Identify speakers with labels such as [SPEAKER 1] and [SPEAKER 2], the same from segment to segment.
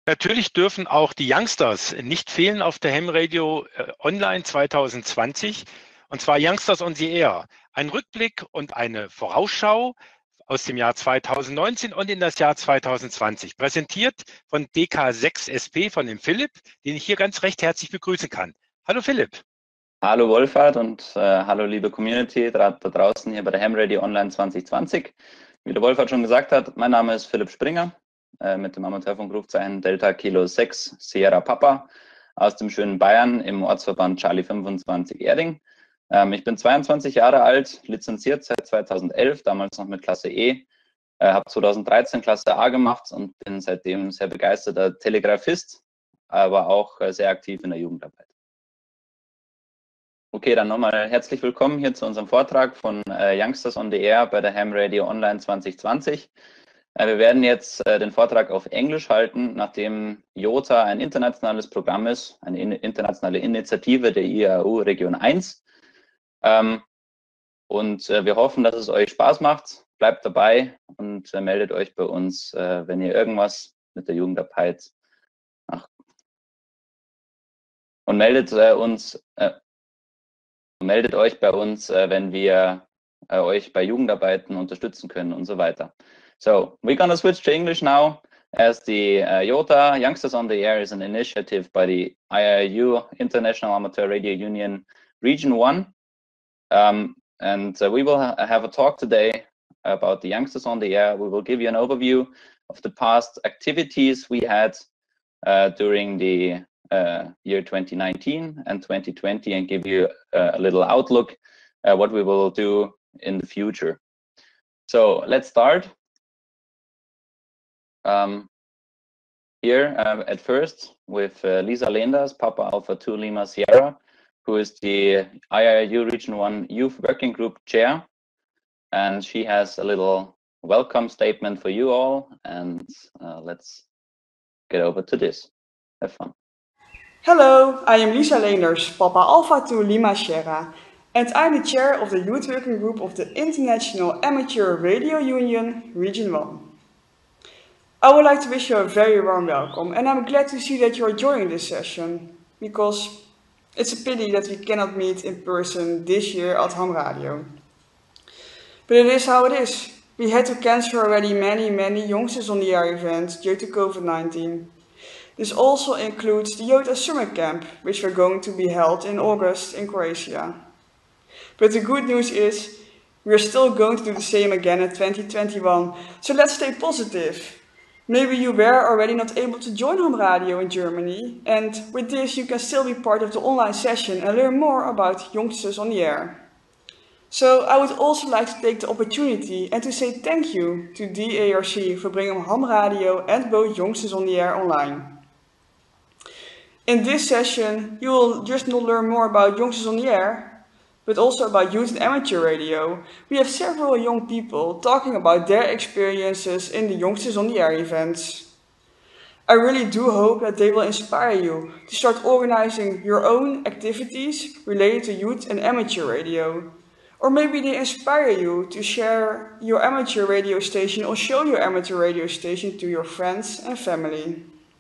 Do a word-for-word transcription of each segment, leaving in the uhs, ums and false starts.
[SPEAKER 1] Natürlich dürfen auch die Youngsters nicht fehlen auf der Ham Radio äh, Online zwanzig zwanzig, und zwar Youngsters on the Air. Ein Rückblick und eine Vorausschau aus dem Jahr zweitausendneunzehn und in das Jahr zweitausend zwanzig. Präsentiert von D K sechs S P, von dem Philipp, den ich hier ganz recht herzlich begrüßen kann. Hallo Philipp.
[SPEAKER 2] Hallo Wolfhard und äh, hallo liebe Community da, da draußen hier bei der Ham Radio Online zwanzig zwanzig. Wie der Wolfhard schon gesagt hat, mein Name ist Philipp Springer, äh, mit dem Amateurfunkrufzeichen Delta Kilo sechs Sierra Papa aus dem schönen Bayern im Ortsverband Charlie fünfundzwanzig Erding. Ähm, ich bin zweiundzwanzig Jahre alt, lizenziert seit zweitausendelf, damals noch mit Klasse E, äh, habe zweitausenddreizehn Klasse A gemacht und bin seitdem sehr begeisterter Telegrafist, aber auch äh, sehr aktiv in der Jugendarbeit. Okay, dann nochmal herzlich willkommen hier zu unserem Vortrag von äh, Youngsters on the Air bei der Ham Radio Online zwanzig zwanzig. Äh, wir werden jetzt äh, den Vortrag auf Englisch halten, nachdem YOTA ein internationales Programm ist, eine in internationale Initiative der I A U Region eins. Ähm, und äh, wir hoffen, dass es euch Spaß macht. Bleibt dabei und äh, meldet euch bei uns, äh, wenn ihr irgendwas mit der Jugendarbeit ach, und meldet äh, uns äh, meldet euch bei uns, äh, wenn wir äh, euch bei Jugendarbeiten unterstützen können und so weiter. So, we're gonna switch to English now, as the uh, YOTA, Youngsters on the Air, is an initiative by the I A U, International Amateur Radio Union, Region one. Um, and uh, we will ha have a talk today about the Youngsters on the Air. We will give you an overview of the past activities we had uh, during the Uh, year twenty nineteen and twenty twenty, and give you uh, a little outlook uh, what we will do in the future. So let's start. Um, here uh, at first with uh, Lisa Lenders, Papa Alpha two Lima Sierra, who is the I A U Region one Youth Working Group Chair, and she has a little welcome statement for you all, and uh, let's get over to this. Have fun.
[SPEAKER 3] Hello, I am Lisa Leenders, Papa Alpha two Lima Sierra, and I'm the chair of the Youth Working Group of the International Amateur Radio Union, Region one. I would like to wish you a very warm welcome, and I'm glad to see that you're joining this session, because it's a pity that we cannot meet in person this year at Ham Radio. But it is how it is. We had to cancel already many, many Youngsters on the Air events due to COVID nineteen. This also includes the YOTA Summer Camp, which we're going to be held in August in Croatia. But the good news is, we're still going to do the same again in twenty twenty-one, so let's stay positive. Maybe you were already not able to join Ham Radio in Germany, and with this you can still be part of the online session and learn more about Youngsters on the Air. So I would also like to take the opportunity and to say thank you to D A R C for bringing Ham Radio and both Youngsters on the Air online. In this session, you will just not learn more about Youngsters on the Air, but also about youth and amateur radio. We have several young people talking about their experiences in the Youngsters on the Air events. I really do hope that they will inspire you to start organizing your own activities related to youth and amateur radio. Or maybe they inspire you to share your amateur radio station or show your amateur radio station to your friends and family.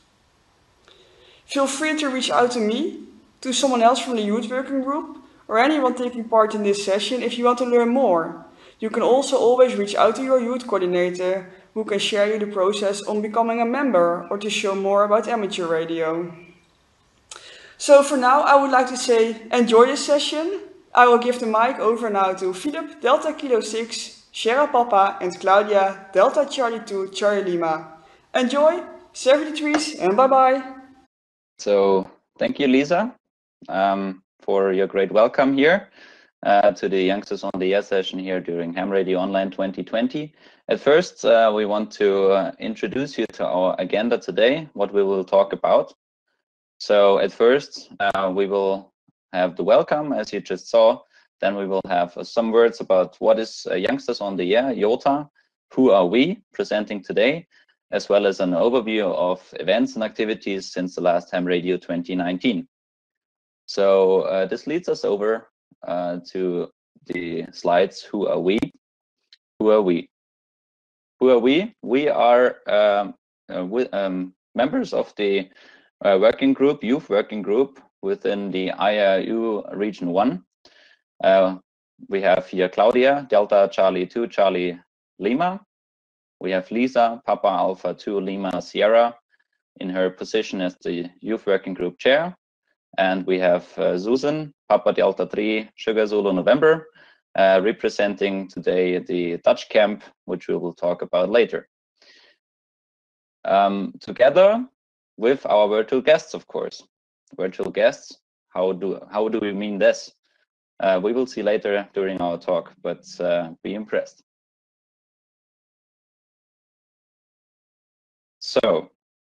[SPEAKER 3] Feel free to reach out to me, to someone else from the Youth Working Group, or anyone taking part in this session if you want to learn more. You can also always reach out to your youth coordinator, who can share you the process on becoming a member or to show more about amateur radio. So for now, I would like to say enjoy this session. I will give the mic over now to Philip, Delta Kilo six, Sierra Papa, and Claudia, Delta Charlie two, Charlie Lima. Enjoy, seventy-threes, and bye-bye.
[SPEAKER 2] So thank you, Lisa, um, for your great welcome here uh, to the Youngsters on the Air session here during Ham Radio Online twenty twenty. At first, uh, we want to uh, introduce you to our agenda today, what we will talk about. So at first, uh, we will have the welcome, as you just saw. Then we will have uh, some words about what is uh, Youngsters on the Air, YOTA, who are we, presenting today, as well as an overview of events and activities since the last Ham Radio twenty nineteen. So uh, this leads us over uh, to the slides. Who are we? Who are we? Who are we? We are um, uh, with, um, members of the uh, working group, youth working group within the I R U Region one. Uh, we have here Claudia, Delta Charlie two Charlie Lima. We have Lisa, Papa Alpha two Lima Sierra, in her position as the youth working group chair. And we have uh, Susan, Papa Delta three Sugar Zulu November, uh, representing today the Dutch camp, which we will talk about later. Um, together with our virtual guests, of course. Virtual guests, how do, how do we mean this? Uh, we will see later during our talk, but uh, be impressed. So.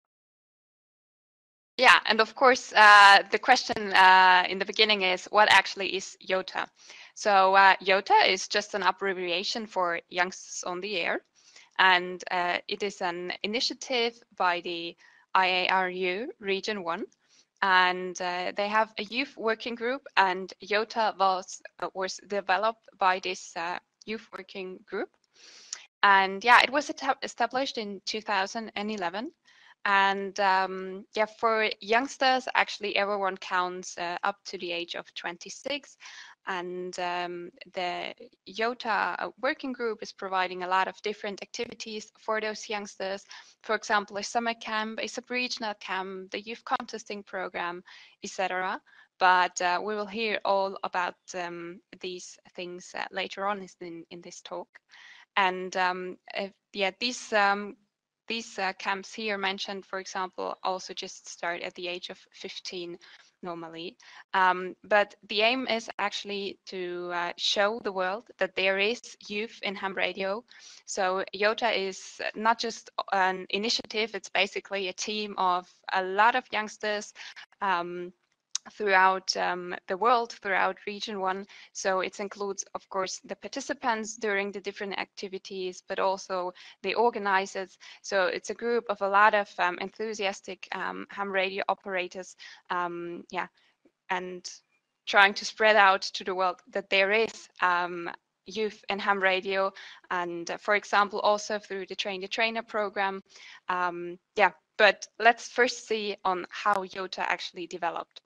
[SPEAKER 4] Yeah, and of course, uh, the question uh, in the beginning is, what actually is YOTA? So uh, YOTA is just an abbreviation for Youngsters on the Air, and uh, it is an initiative by the I A R U Region one, and uh, they have a youth working group, and YOTA was, uh, was developed by this uh, youth working group. And yeah, it was established in two thousand eleven. And um, yeah, for youngsters, actually everyone counts uh, up to the age of twenty-six. And um, the YOTA working group is providing a lot of different activities for those youngsters. For example, a summer camp, a sub-regional camp, the youth contesting program, et cetera. But uh, we will hear all about um, these things uh, later on in, in this talk. And um, if, yeah, these um, these uh, camps here mentioned, for example, also just start at the age of fifteen normally. Um, but the aim is actually to uh, show the world that there is youth in ham radio. So YOTA is not just an initiative, it's basically a team of a lot of youngsters um, throughout um, the world, throughout Region one. So it includes, of course, the participants during the different activities, but also the organizers. So it's a group of a lot of um, enthusiastic um, ham radio operators, um, yeah, and trying to spread out to the world that there is um, youth in ham radio, and uh, for example, also through the Train the Trainer program. Um, yeah, but let's first see on how YOTA actually developed.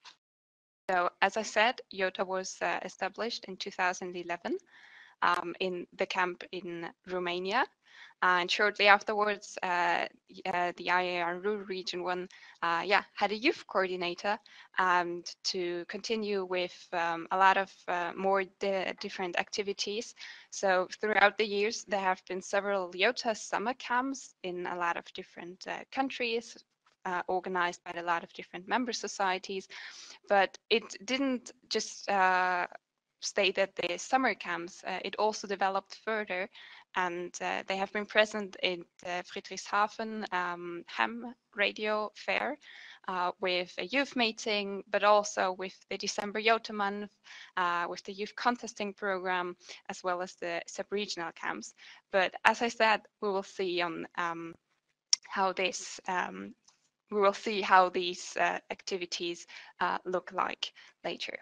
[SPEAKER 4] So as I said, YOTA was uh, established in two thousand eleven um, in the camp in Romania. And shortly afterwards, uh, uh, the I A R U Region one uh, yeah, had a youth coordinator and to continue with um, a lot of uh, more di different activities. So throughout the years, there have been several YOTA summer camps in a lot of different uh, countries, Uh, organized by a lot of different member societies, but it didn't just uh, stay at the summer camps. Uh, it also developed further, and uh, they have been present in the Friedrichshafen um, ham radio fair uh, with a youth meeting, but also with the December YOTA month, uh, with the youth contesting program, as well as the sub-regional camps. But as I said, we will see on um, how this um, we will see how these uh, activities uh, look like later.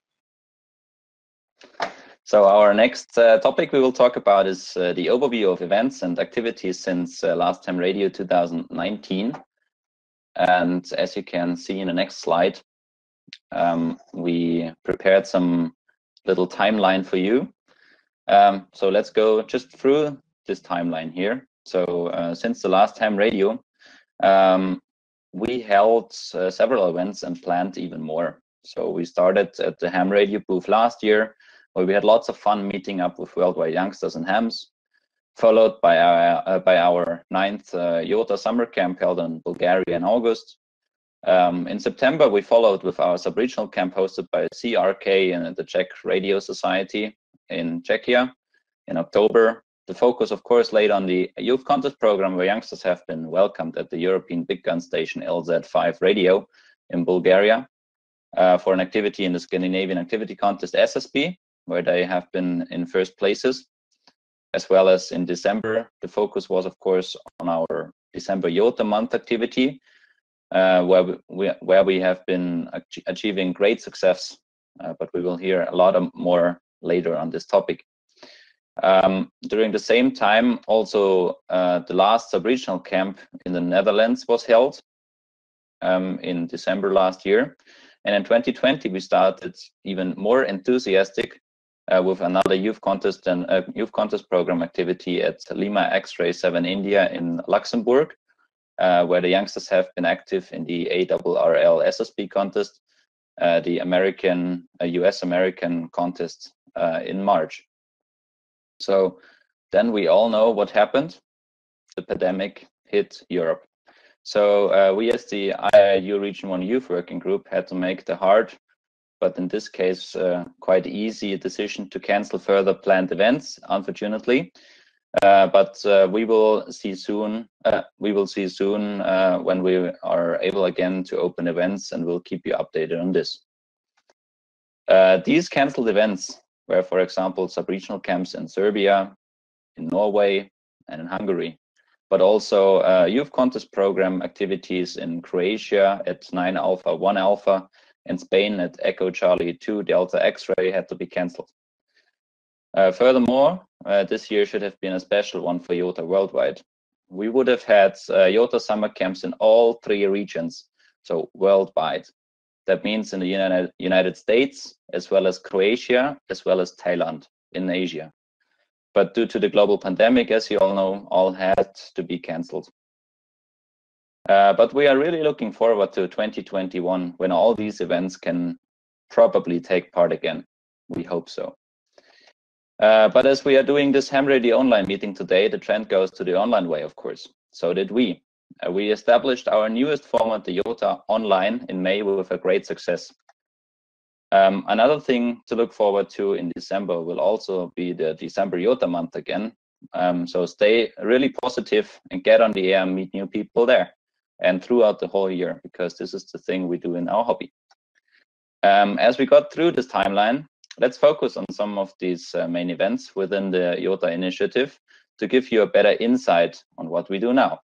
[SPEAKER 2] So our next uh, topic we will talk about is uh, the overview of events and activities since uh, Last Ham Radio two thousand nineteen. And as you can see in the next slide, um, we prepared some little timeline for you. Um, so let's go just through this timeline here. So uh, since the Last Ham Radio, um, we held uh, several events and planned even more. So we started at the Ham Radio booth last year, where we had lots of fun meeting up with worldwide youngsters and hams, followed by our, uh, by our ninth uh, YOTA summer camp held in Bulgaria in August. Um, in September, we followed with our sub-regional camp hosted by C R K and the Czech Radio Society in Czechia. In October, the focus, of course, laid on the youth contest program, where youngsters have been welcomed at the European Big Gun Station L Z five Radio in Bulgaria uh, for an activity in the Scandinavian Activity Contest S S B, where they have been in first places. As well as in December, the focus was, of course, on our December YOTA month activity, uh, where, we, we, where we have been ach achieving great success, uh, but we will hear a lot of more later on this topic. Um, during the same time, also uh, the last sub-regional camp in the Netherlands was held um, in December last year. And in twenty twenty, we started even more enthusiastic uh, with another youth contest and uh, youth contest program activity at Lima X-Ray seven India in Luxembourg, uh, where the youngsters have been active in the A R R L S S B contest, uh, the American, uh, U S American contest uh, in March. So then we all know what happened. The pandemic hit Europe. So uh, we as the I I U Region one Youth Working Group had to make the hard, but in this case uh, quite easy decision to cancel further planned events, unfortunately. Uh, but uh, we will see soon. Uh, we will see soon uh, when we are able again to open events, and we'll keep you updated on this. Uh, these cancelled events were, for example, sub-regional camps in Serbia, in Norway, and in Hungary, but also uh, youth contest program activities in Croatia at nine Alpha one Alpha, and Spain at Echo Charlie two Delta X-Ray had to be cancelled. Uh, furthermore, uh, this year should have been a special one for YOTA worldwide. We would have had uh, YOTA summer camps in all three regions, so worldwide. That means in the United, United States, as well as Croatia, as well as Thailand in Asia. But due to the global pandemic, as you all know, all had to be cancelled. Uh, but we are really looking forward to twenty twenty-one, when all these events can probably take part again. We hope so. Uh, but as we are doing this Ham Radio online meeting today, the trend goes to the online way, of course. So did we. Uh, we established our newest format, the YOTA Online, in May with a great success. Um, another thing to look forward to in December will also be the December YOTA month again. Um, so stay really positive and get on the air and meet new people there and throughout the whole year, because this is the thing we do in our hobby. Um, as we got through this timeline, let's focus on some of these uh, main events within the YOTA initiative to give you a better insight on what we do now.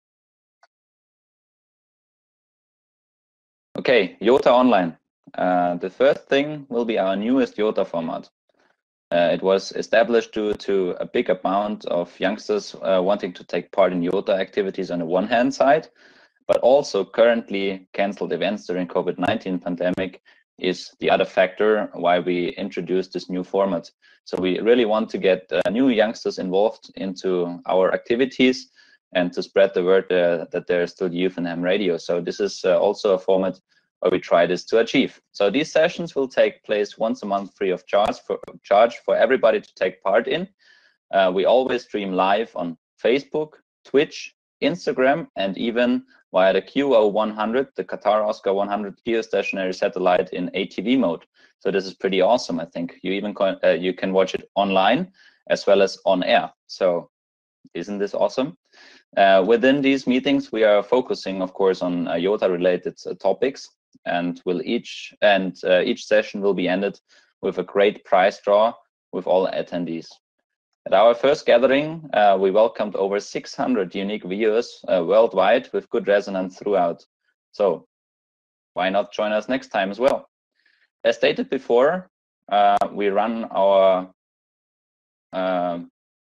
[SPEAKER 2] Okay, YOTA Online. Uh, the first thing will be our newest YOTA format. Uh, it was established due to a big amount of youngsters uh, wanting to take part in YOTA activities on the one hand side, but also currently cancelled events during COVID nineteen pandemic is the other factor why we introduced this new format. So we really want to get uh, new youngsters involved into our activities and to spread the word uh, that there is still youth in ham radio. So this is uh, also a format where we try this to achieve. So these sessions will take place once a month free of charge for, charge for everybody to take part in. Uh, we always stream live on Facebook, Twitch, Instagram, and even via the Q O one hundred, the Qatar Oscar one hundred geostationary satellite in A T V mode. So this is pretty awesome, I think. You even can, uh, you can watch it online as well as on air. So isn't this awesome? Uh, within these meetings, we are focusing, of course, on uh, YOTA-related uh, topics, and will each and uh, each session will be ended with a great prize draw with all attendees. At our first gathering, uh, we welcomed over six hundred unique viewers uh, worldwide with good resonance throughout. So why not join us next time as well? As stated before, uh, we run our uh,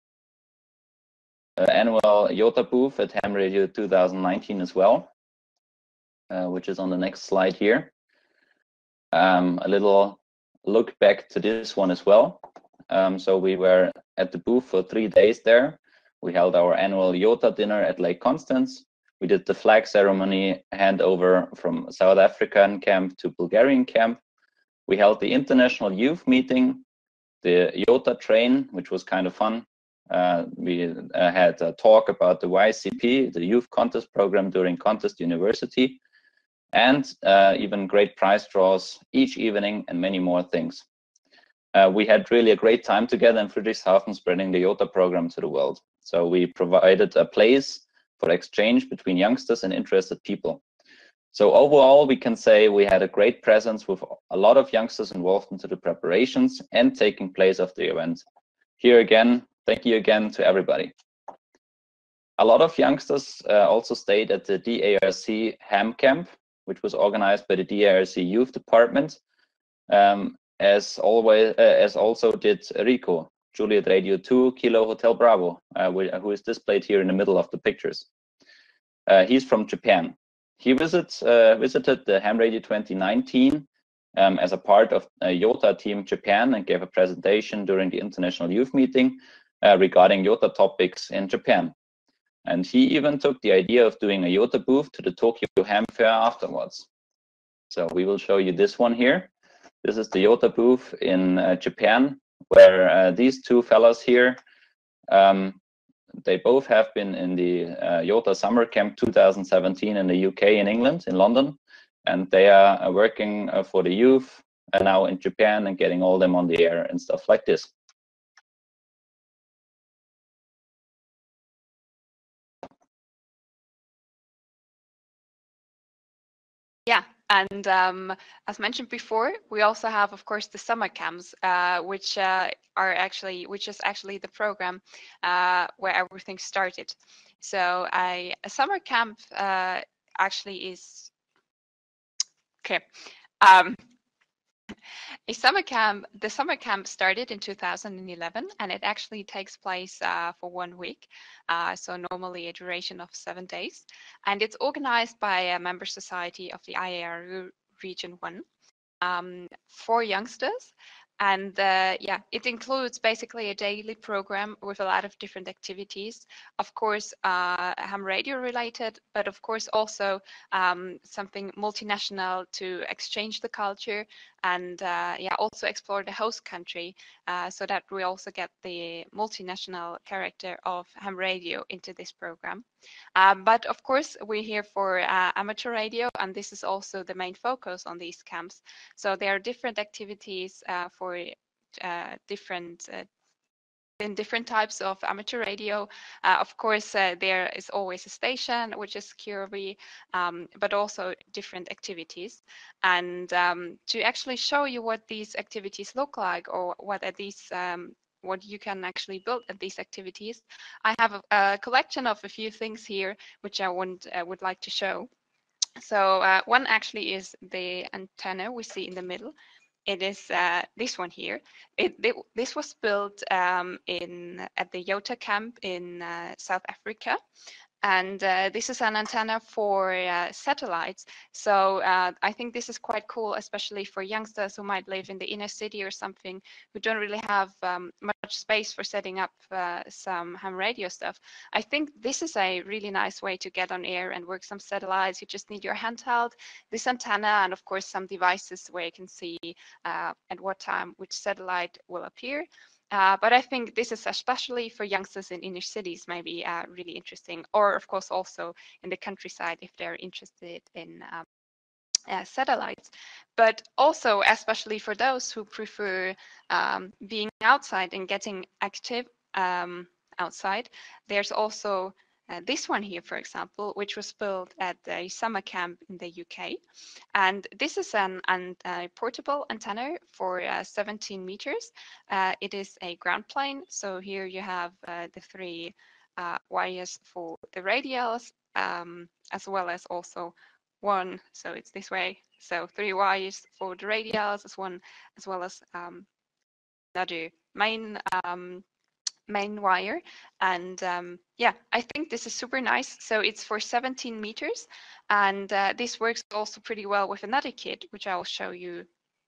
[SPEAKER 2] uh, annual YOTA booth at Ham Radio two thousand nineteen as well, uh, which is on the next slide here. Um, a little look back to this one as well. Um, so we were at the booth for three days there. We held our annual YOTA dinner at Lake Constance. We did the flag ceremony handover from South African camp to Bulgarian camp. We held the international youth meeting, the YOTA train, which was kind of fun. Uh, we uh, had a talk about the Y C P, the youth contest program during Contest University, and uh, even great prize draws each evening and many more things. Uh, we had really a great time together in Friedrichshafen spreading the YOTA program to the world. So we provided a place for exchange between youngsters and interested people. So overall, we can say we had a great presence with a lot of youngsters involved into the preparations and taking place of the event. Here again, thank you again to everybody. A lot of youngsters uh, also stayed at the D A R C Ham Camp, which was organized by the D A R C Youth Department. Um, As always, uh, as also did Rico. Juliet Radio two, Kilo Hotel Bravo, uh, who is displayed here in the middle of the pictures. Uh, he's from Japan. He visits, uh, visited the Ham Radio twenty nineteen um, as a part of a Yota Team Japan and gave a presentation during the International Youth Meeting uh, regarding Yota topics in Japan. And he even took the idea of doing a Yota booth to the Tokyo Ham Fair afterwards. So we will show you this one here. This is the Yota booth in uh, Japan, where uh, these two fellas here, um, they both have been in the uh, Yota Summer Camp two thousand seventeen in the U K, in England, in London, and they are uh, working uh, for the youth and now in Japan and getting all them on the air and stuff like this.
[SPEAKER 4] Yeah, and um, as mentioned before, we also have, of course, the summer camps, uh, which uh, are actually, which is actually the program uh, where everything started. So I, a summer camp uh, actually is okay. Um, A summer camp, the summer camp started in two thousand eleven, and it actually takes place uh, for one week. Uh, so normally a duration of seven days. And it's organized by a member society of the I A R U Region one um, for youngsters. And uh, yeah, it includes basically a daily program with a lot of different activities. Of course, uh, ham radio related, but of course also um, something multinational to exchange the culture and uh, yeah, also explore the host country uh, so that we also get the multinational character of ham radio into this program. Um, but of course, we're here for uh, amateur radio, and this is also the main focus on these camps. So there are different activities uh, for uh, different uh, in different types of amateur radio. Uh, of course, uh, there is always a station, which is Q R V, um, but also different activities. And um, to actually show you what these activities look like, or what are these um, what you can actually build at these activities, I have a, a collection of a few things here, which I want, uh, would like to show. So uh, one actually is the antenna we see in the middle. It is uh, this one here. It, it, this was built um, in at the Yota camp in uh, South Africa. And uh, this is an antenna for uh, satellites. So uh, I think this is quite cool, especially for youngsters who might live in the inner city or something, who don't really have um, much space for setting up uh, some ham radio stuff. I think this is a really nice way to get on air and work some satellites. You just need your handheld, this antenna, and of course some devices where you can see uh, at what time which satellite will appear. Uh, but I think this is especially for youngsters in inner cities maybe uh, really interesting, or of course also in the countryside if they're interested in um, uh, satellites. But also especially for those who prefer um, being outside and getting active um, outside, there's also uh, this one here, for example, which was built at a summer camp in the U K. And this is an, an a portable antenna for uh, seventeen meters. Uh, it is a ground plane. So here you have uh, the three uh, wires for the radials, um, as well as also one. So it's this way. So three wires for the radials, as one, as well as um, another main um, main wire. And um, yeah, I think this is super nice. So it's for seventeen meters, and uh, this works also pretty well with another kit, which I will show you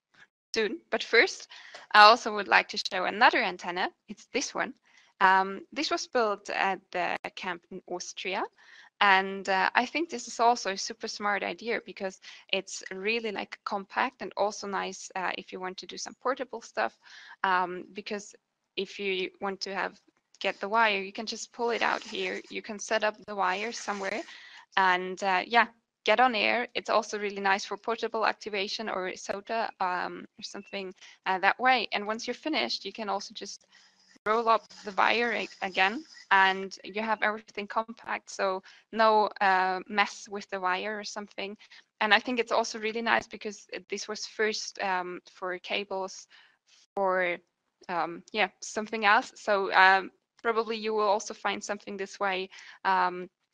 [SPEAKER 4] soon. But first, I also would like to show another antenna. It's this one. Um, this was built at the camp in Austria. And uh, I think this is also a super smart idea because it's really like compact and also nice uh, if you want to do some portable stuff. Um, because if you want to have get the wire, you can just pull it out here. You can set up the wire somewhere, and uh, yeah, get on air. It's also really nice for portable activation or SOTA um, or something uh, that way. And once you're finished, you can also just roll up the wire again, and you have everything compact, so no uh, mess with the wire or something. And I think it's also really nice because this was first um, for cables for um, yeah, something else. So um, probably you will also find something this way um,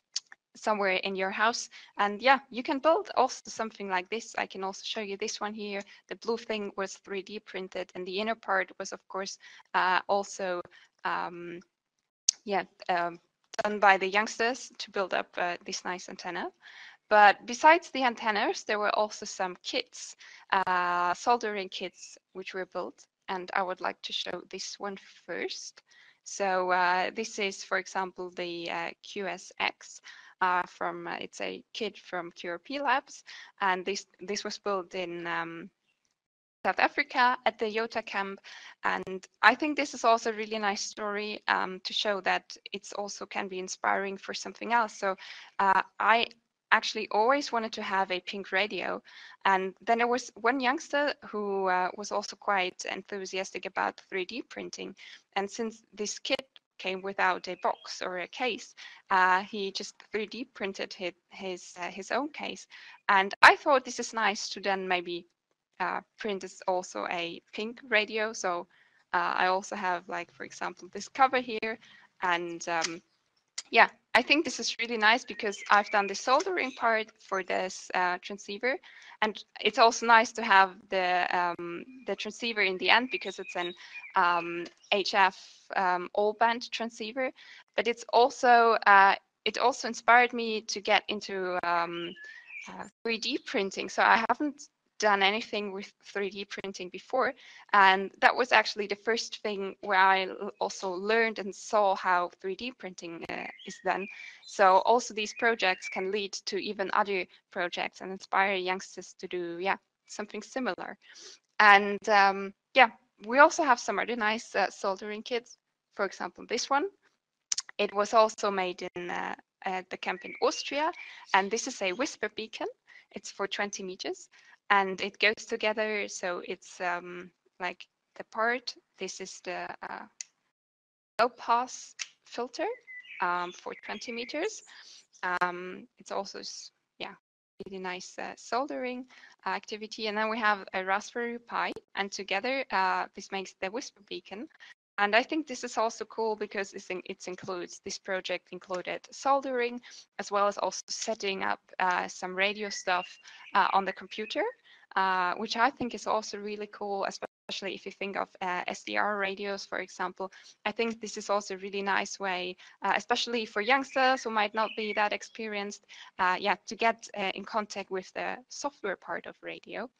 [SPEAKER 4] somewhere in your house. And yeah, you can build also something like this. I can also show you this one here. The blue thing was three D printed, and the inner part was, of course, uh, also um, yeah um, done by the youngsters to build up uh, this nice antenna. But besides the antennas, there were also some kits, uh, soldering kits, which were built. And I would like to show this one first. So uh, this is, for example, the uh, Q S X. Uh, from uh, it's a kit from Q R P Labs, and this this was built in um, South Africa at the Yota camp. And I think this is also a really nice story um, to show that it's also can be inspiring for something else. So uh, I actually always wanted to have a pink radio. And then there was one youngster who uh, was also quite enthusiastic about three D printing. And since this kit came without a box or a case, uh, he just three D printed his his, uh, his own case. And I thought this is nice to then maybe uh, print is also a pink radio. So uh, I also have, like, for example, this cover here. And um, yeah, I think this is really nice because I've done the soldering part for this uh, transceiver. And it's also nice to have the um, the transceiver in the end because it's an um, H F um, all band transceiver. But it's also uh, it also inspired me to get into um, uh, three D printing. So I haven't done anything with three D printing before, and that was actually the first thing where I also learned and saw how three D printing uh, is done. So also these projects can lead to even other projects and inspire youngsters to do yeah something similar. And um, yeah, we also have some other nice uh, soldering kits. For example, this one. It was also made in uh, at the camp in Austria, and this is a whisper beacon. It's for twenty meters, and it goes together. So it's um, like the part. This is the uh, low pass filter um, for twenty meters. Um, it's also yeah really nice uh, soldering activity. And then we have a Raspberry Pi, and together uh, this makes the whisper beacon. And I think this is also cool because it's in, it includes, this project included soldering, as well as also setting up uh, some radio stuff uh, on the computer, uh, which I think is also really cool, especially if you think of uh, S D R radios, for example. I think this is also a really nice way, uh, especially for youngsters who might not be that experienced, uh, yeah, to get uh, in contact with the software part of radio.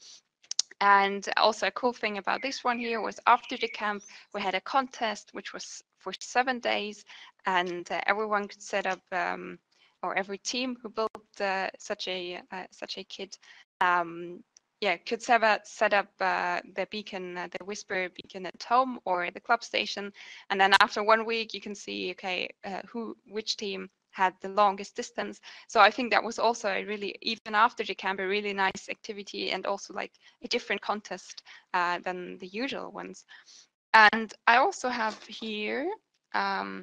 [SPEAKER 4] And also a cool thing about this one here was after the camp, we had a contest, which was for seven days, and uh, everyone could set up, um, or every team who built uh, such a uh, such a kit, um, yeah, could set up, set up uh, the beacon, uh, the whisper beacon at home or the club station, and then after one week, you can see, okay, uh, who, which team had the longest distance. So I think that was also a really, even after the camp, a really nice activity, and also like a different contest uh, than the usual ones. And I also have here um,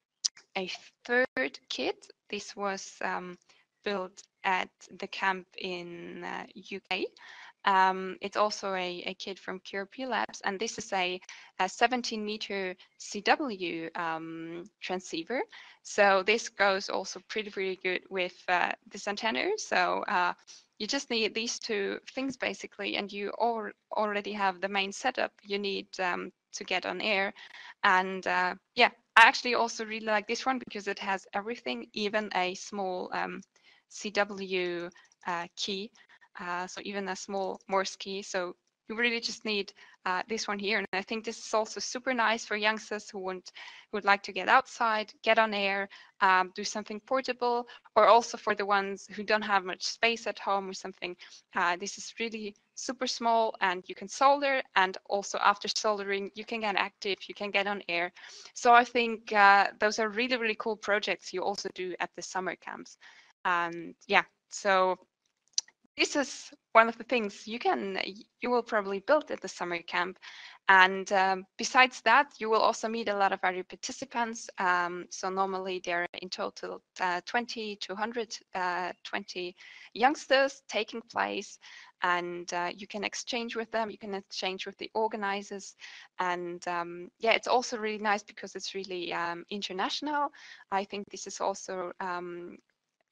[SPEAKER 4] a third kit. This was um, built at the camp in uh, U K. Um, it's also a, a kit from Q R P Labs, and this is a, a seventeen meter C W um, transceiver. So this goes also pretty, pretty good with uh, this antenna. So uh, you just need these two things basically, and you all already have the main setup you need um, to get on air. And uh, yeah, I actually also really like this one because it has everything, even a small um, C W uh, key. Uh, so even a small Morse key. So you really just need uh, this one here. And I think this is also super nice for youngsters who want, who would like to get outside, get on air, um, do something portable, or also for the ones who don't have much space at home or something. Uh, this is really super small, and you can solder, and also after soldering, you can get active, you can get on air. So I think uh, those are really, really cool projects you also do at the summer camps. And yeah, so this is one of the things you can, you will probably build at the summer camp. And um, besides that, you will also meet a lot of other participants. Um, so normally there are in total uh, twenty to one hundred twenty youngsters taking place, and uh, you can exchange with them, you can exchange with the organizers. And um, yeah, it's also really nice because it's really um, international. I think this is also um,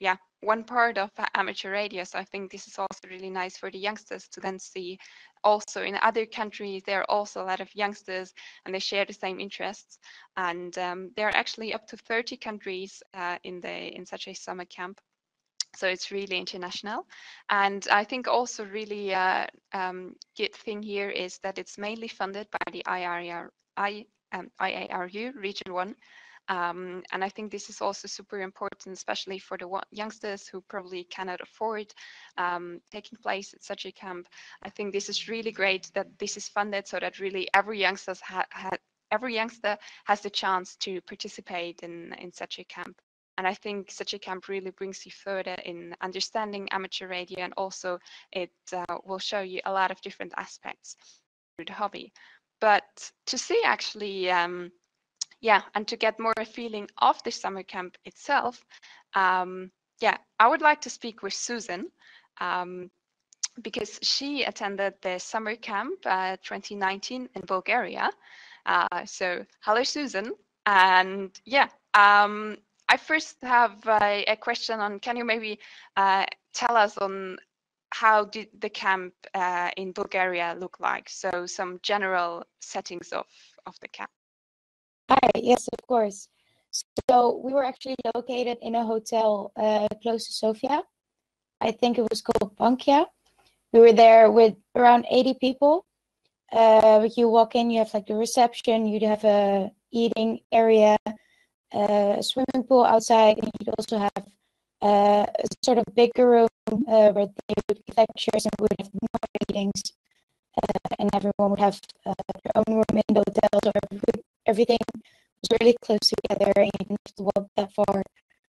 [SPEAKER 4] yeah, one part of amateur radio. So I think this is also really nice for the youngsters to then see also in other countries, there are also a lot of youngsters and they share the same interests. And um, there are actually up to thirty countries uh, in the in such a summer camp. So it's really international. And I think also really uh, um, good thing here is that it's mainly funded by the I A R, I, um, I A R U Region one. Um, and I think this is also super important, especially for the youngsters who probably cannot afford um, taking place at such a camp. I think this is really great that this is funded so that really every youngster ha ha every youngster has the chance to participate in, in such a camp. And I think such a camp really brings you further in understanding amateur radio, and also it uh, will show you a lot of different aspects through the hobby. But to see actually, um, yeah, and to get more a feeling of the summer camp itself, um, yeah, I would like to speak with Susan um, because she attended the summer camp uh, twenty nineteen in Bulgaria. Uh, so hello, Susan. And yeah, um, I first have a, a question on, can you maybe uh, tell us on how did the camp uh, in Bulgaria look like? So some general settings of, of the camp.
[SPEAKER 5] Hi, yes, of course. So we were actually located in a hotel uh, close to Sofia. I think it was called Bankia. We were there with around eighty people. Uh, you walk in, you have like the reception, you'd have a eating area, uh, a swimming pool outside, and you'd also have uh, a sort of bigger room uh, where they would give lectures and we would have more meetings, uh, and everyone would have uh, their own room in the hotel, so everything was really close together, and you didn't have to walk that far,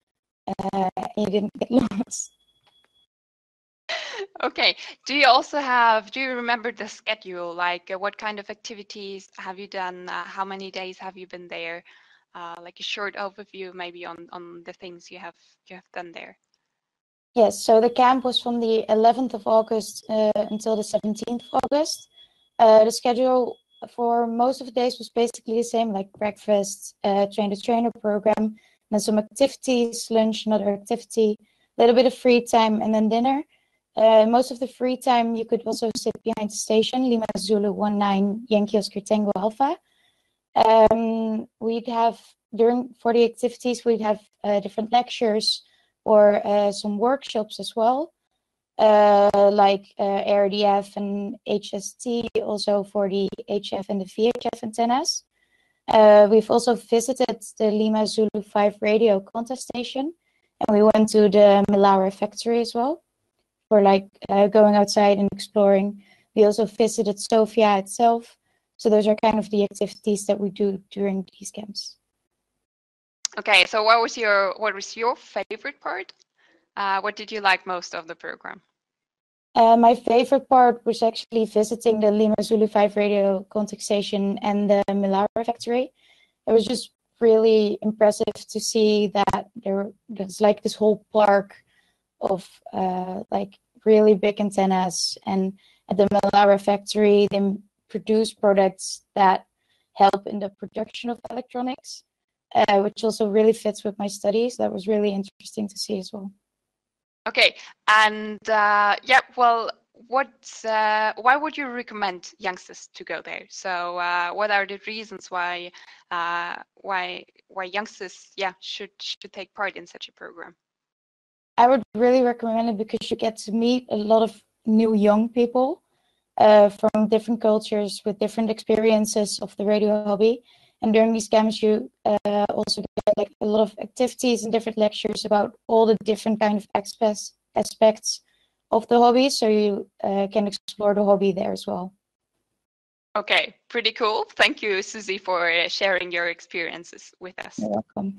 [SPEAKER 5] uh, and you didn't get lost.
[SPEAKER 4] Okay. Do you also have, do you remember the schedule? Like uh, what kind of activities have you done? Uh, how many days have you been there? Uh, like a short overview maybe on, on the things you have you have done there.
[SPEAKER 5] Yes, so the camp was from the eleventh of August uh, until the seventeenth of August. Uh, the schedule for most of the days was basically the same, like breakfast, uh, train-the-trainer program, then some activities, lunch, another activity, a little bit of free time, and then dinner. Uh, most of the free time, you could also sit behind the station, Lima Zulu one nine Yankee Oscar Tango Alpha. Um, we'd have, during, for the activities, we'd have uh, different lectures or uh, some workshops as well, uh, like uh, R D F and H S T, also for the H F and the V H F antennas. Uh, we've also visited the Lima Zulu five radio contest station, and we went to the Milara factory as well, for like uh, going outside and exploring. We also visited Sofia itself. So those are kind of the activities that we do during these camps.
[SPEAKER 4] Okay, so what was your what was your favorite part? Uh, what did you like most of the program?
[SPEAKER 5] Uh, my favorite part was actually visiting the Lima Zulu five radio contact station and the Milara factory. It was just really impressive to see that there was like this whole park of uh, like really big antennas, and at the Milara factory they produce products that help in the production of electronics, uh, which also really fits with my studies. That was really interesting to see as well.
[SPEAKER 4] Okay, and uh, yeah, well, what? Uh, why would you recommend youngsters to go there? So, uh, what are the reasons why uh, why why youngsters, yeah, should should take part in such a program?
[SPEAKER 5] I would really recommend it because you get to meet a lot of new young people uh, from different cultures with different experiences of the radio hobby. And during these camps, you uh, also get like a lot of activities and different lectures about all the different kind of aspects aspects of the hobby, so you uh, can explore the hobby there as well.
[SPEAKER 4] Okay, pretty cool. Thank you, Susie, for sharing your experiences with us.
[SPEAKER 5] You're welcome.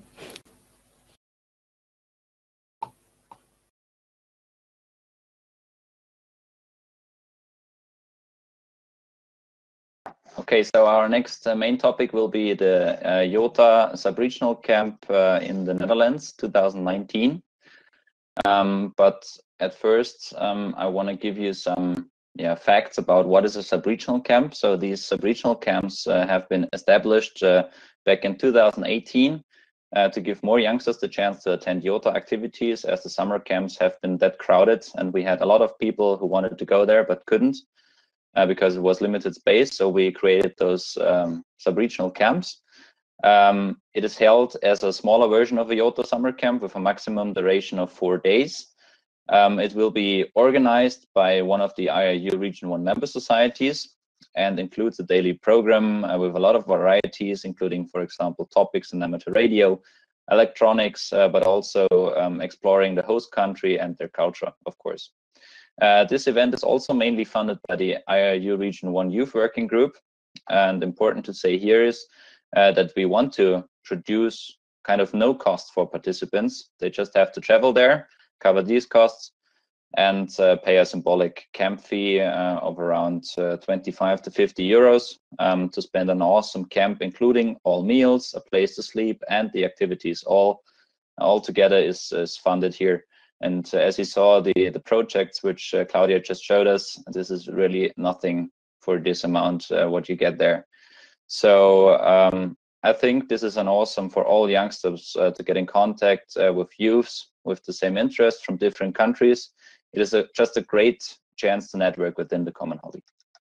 [SPEAKER 2] Okay, so our next uh, main topic will be the uh, YOTA sub-regional camp uh, in the Netherlands, two thousand nineteen. Um, but at first, um, I want to give you some yeah, facts about what is a sub-regional camp. So these sub-regional camps uh, have been established uh, back in two thousand eighteen uh, to give more youngsters the chance to attend YOTA activities, as the summer camps have been that crowded, and we had a lot of people who wanted to go there but couldn't uh, because it was limited space. So we created those um, sub-regional camps. Um, it is held as a smaller version of a YOTA summer camp with a maximum duration of four days. Um, it will be organized by one of the I R U Region one member societies and includes a daily program uh, with a lot of varieties, including, for example, topics in amateur radio, electronics, uh, but also um, exploring the host country and their culture, of course. Uh, this event is also mainly funded by the I R U Region one Youth Working Group. And important to say here is uh, that we want to produce kind of no cost for participants. They just have to travel there, cover these costs, and uh, pay a symbolic camp fee uh, of around uh, twenty-five to fifty euros um, to spend an awesome camp, including all meals, a place to sleep, and the activities. All, all together is, is funded here. And uh, as you saw, the, the projects which uh, Claudia just showed us, this is really nothing for this amount, uh, what you get there. So um, I think this is an awesome for all youngsters uh, to get in contact uh, with youths with the same interests from different countries. It is a, just a great chance to network within the common hobby.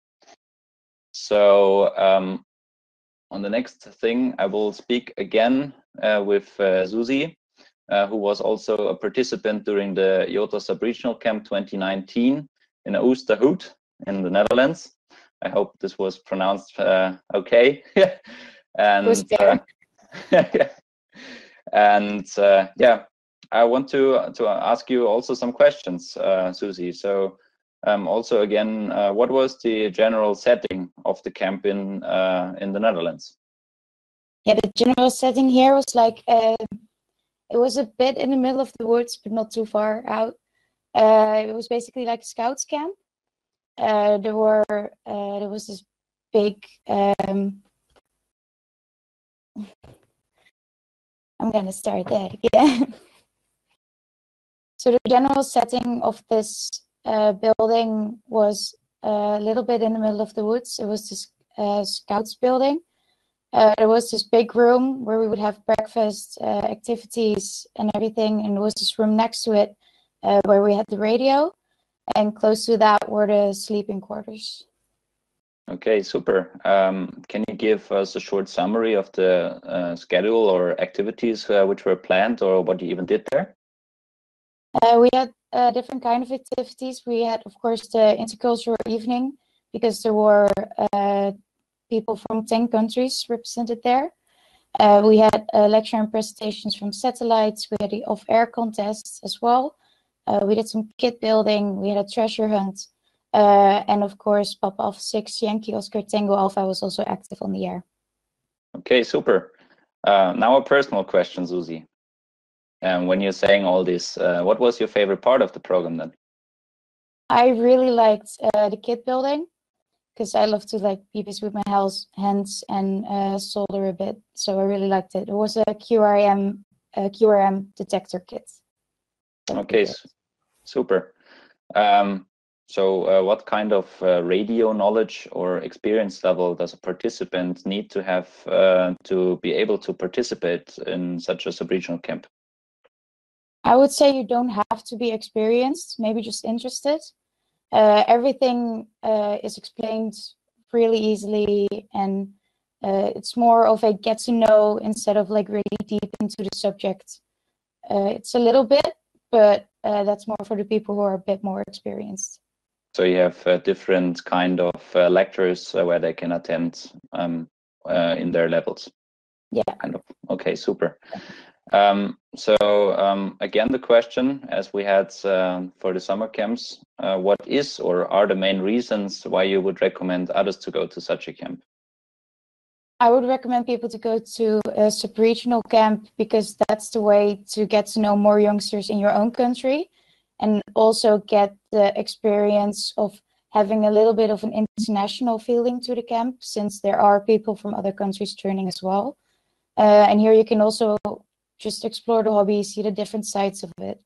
[SPEAKER 2] So um, on the next thing, I will speak again uh, with uh, Susie, uh, who was also a participant during the YOTA Sub-Regional Camp twenty nineteen in Oosterhout in the Netherlands. I hope this was pronounced uh, okay. and
[SPEAKER 5] was there.
[SPEAKER 2] Uh, and uh, yeah, I want to to ask you also some questions, uh, Susie. So um, also again, uh, what was the general setting of the camp in uh, in the Netherlands?
[SPEAKER 5] Yeah, the general setting here was like uh, it was a bit in the middle of the woods, but not too far out. Uh, it was basically like a scouts camp. Uh, there were uh, there was this big. Um, I'm gonna start that again. So the general setting of this uh, building was a little bit in the middle of the woods. It was this uh, scouts building. Uh, there was this big room where we would have breakfast, uh, activities, and everything. And there was this room next to it uh, where we had the radio. And close to that were the sleeping quarters.
[SPEAKER 2] Okay, super. Um, can you give us a short summary of the uh, schedule or activities uh, which were planned, or what you even did there?
[SPEAKER 5] Uh, we had uh, different kind of activities. We had, of course, the intercultural evening, because there were uh, people from ten countries represented there. Uh, we had uh, lecture and presentations from satellites. We had the off-air contests as well. Uh, we did some kit building. We had a treasure hunt. Uh, and of course, Papa Alpha six, Yankee Oscar Tango Alpha was also active on the air. Okay, super. Uh, now a personal question, Susie. And when you're saying all this, uh, what was your favorite part of the program then? I really liked uh, the kit building, because I love to like be busy with my house, hands and uh, solder a bit. So I really liked it. It was a Q R M, a Q R M detector kit. Okay, super. Um, so uh, what kind of uh, radio knowledge or experience level does a participant need to have uh, to be able to participate in such a sub-regional camp? I would say you don't have to be experienced, maybe just interested. Uh, everything uh, is explained really easily, and uh, it's more of a get to know instead of like really deep into the subject. Uh, it's a little bit, but uh, that's more for the people who are a bit more experienced. So you have uh, different kind of uh, lectures uh, where they can attend um, uh, in their levels. Yeah. Kind of. Okay, super. Um, so um, again, the question, as we had uh, for the summer camps, uh, what is or are the main reasons why you would recommend others to go to such a camp? I would recommend people to go to a sub-regional camp, because that's the way to get to know more youngsters in your own country, and also get the experience of having a little bit of an international feeling to the camp, since there are people from other countries joining as well. Uh, and here you can also just explore the hobby, see the different sides of it.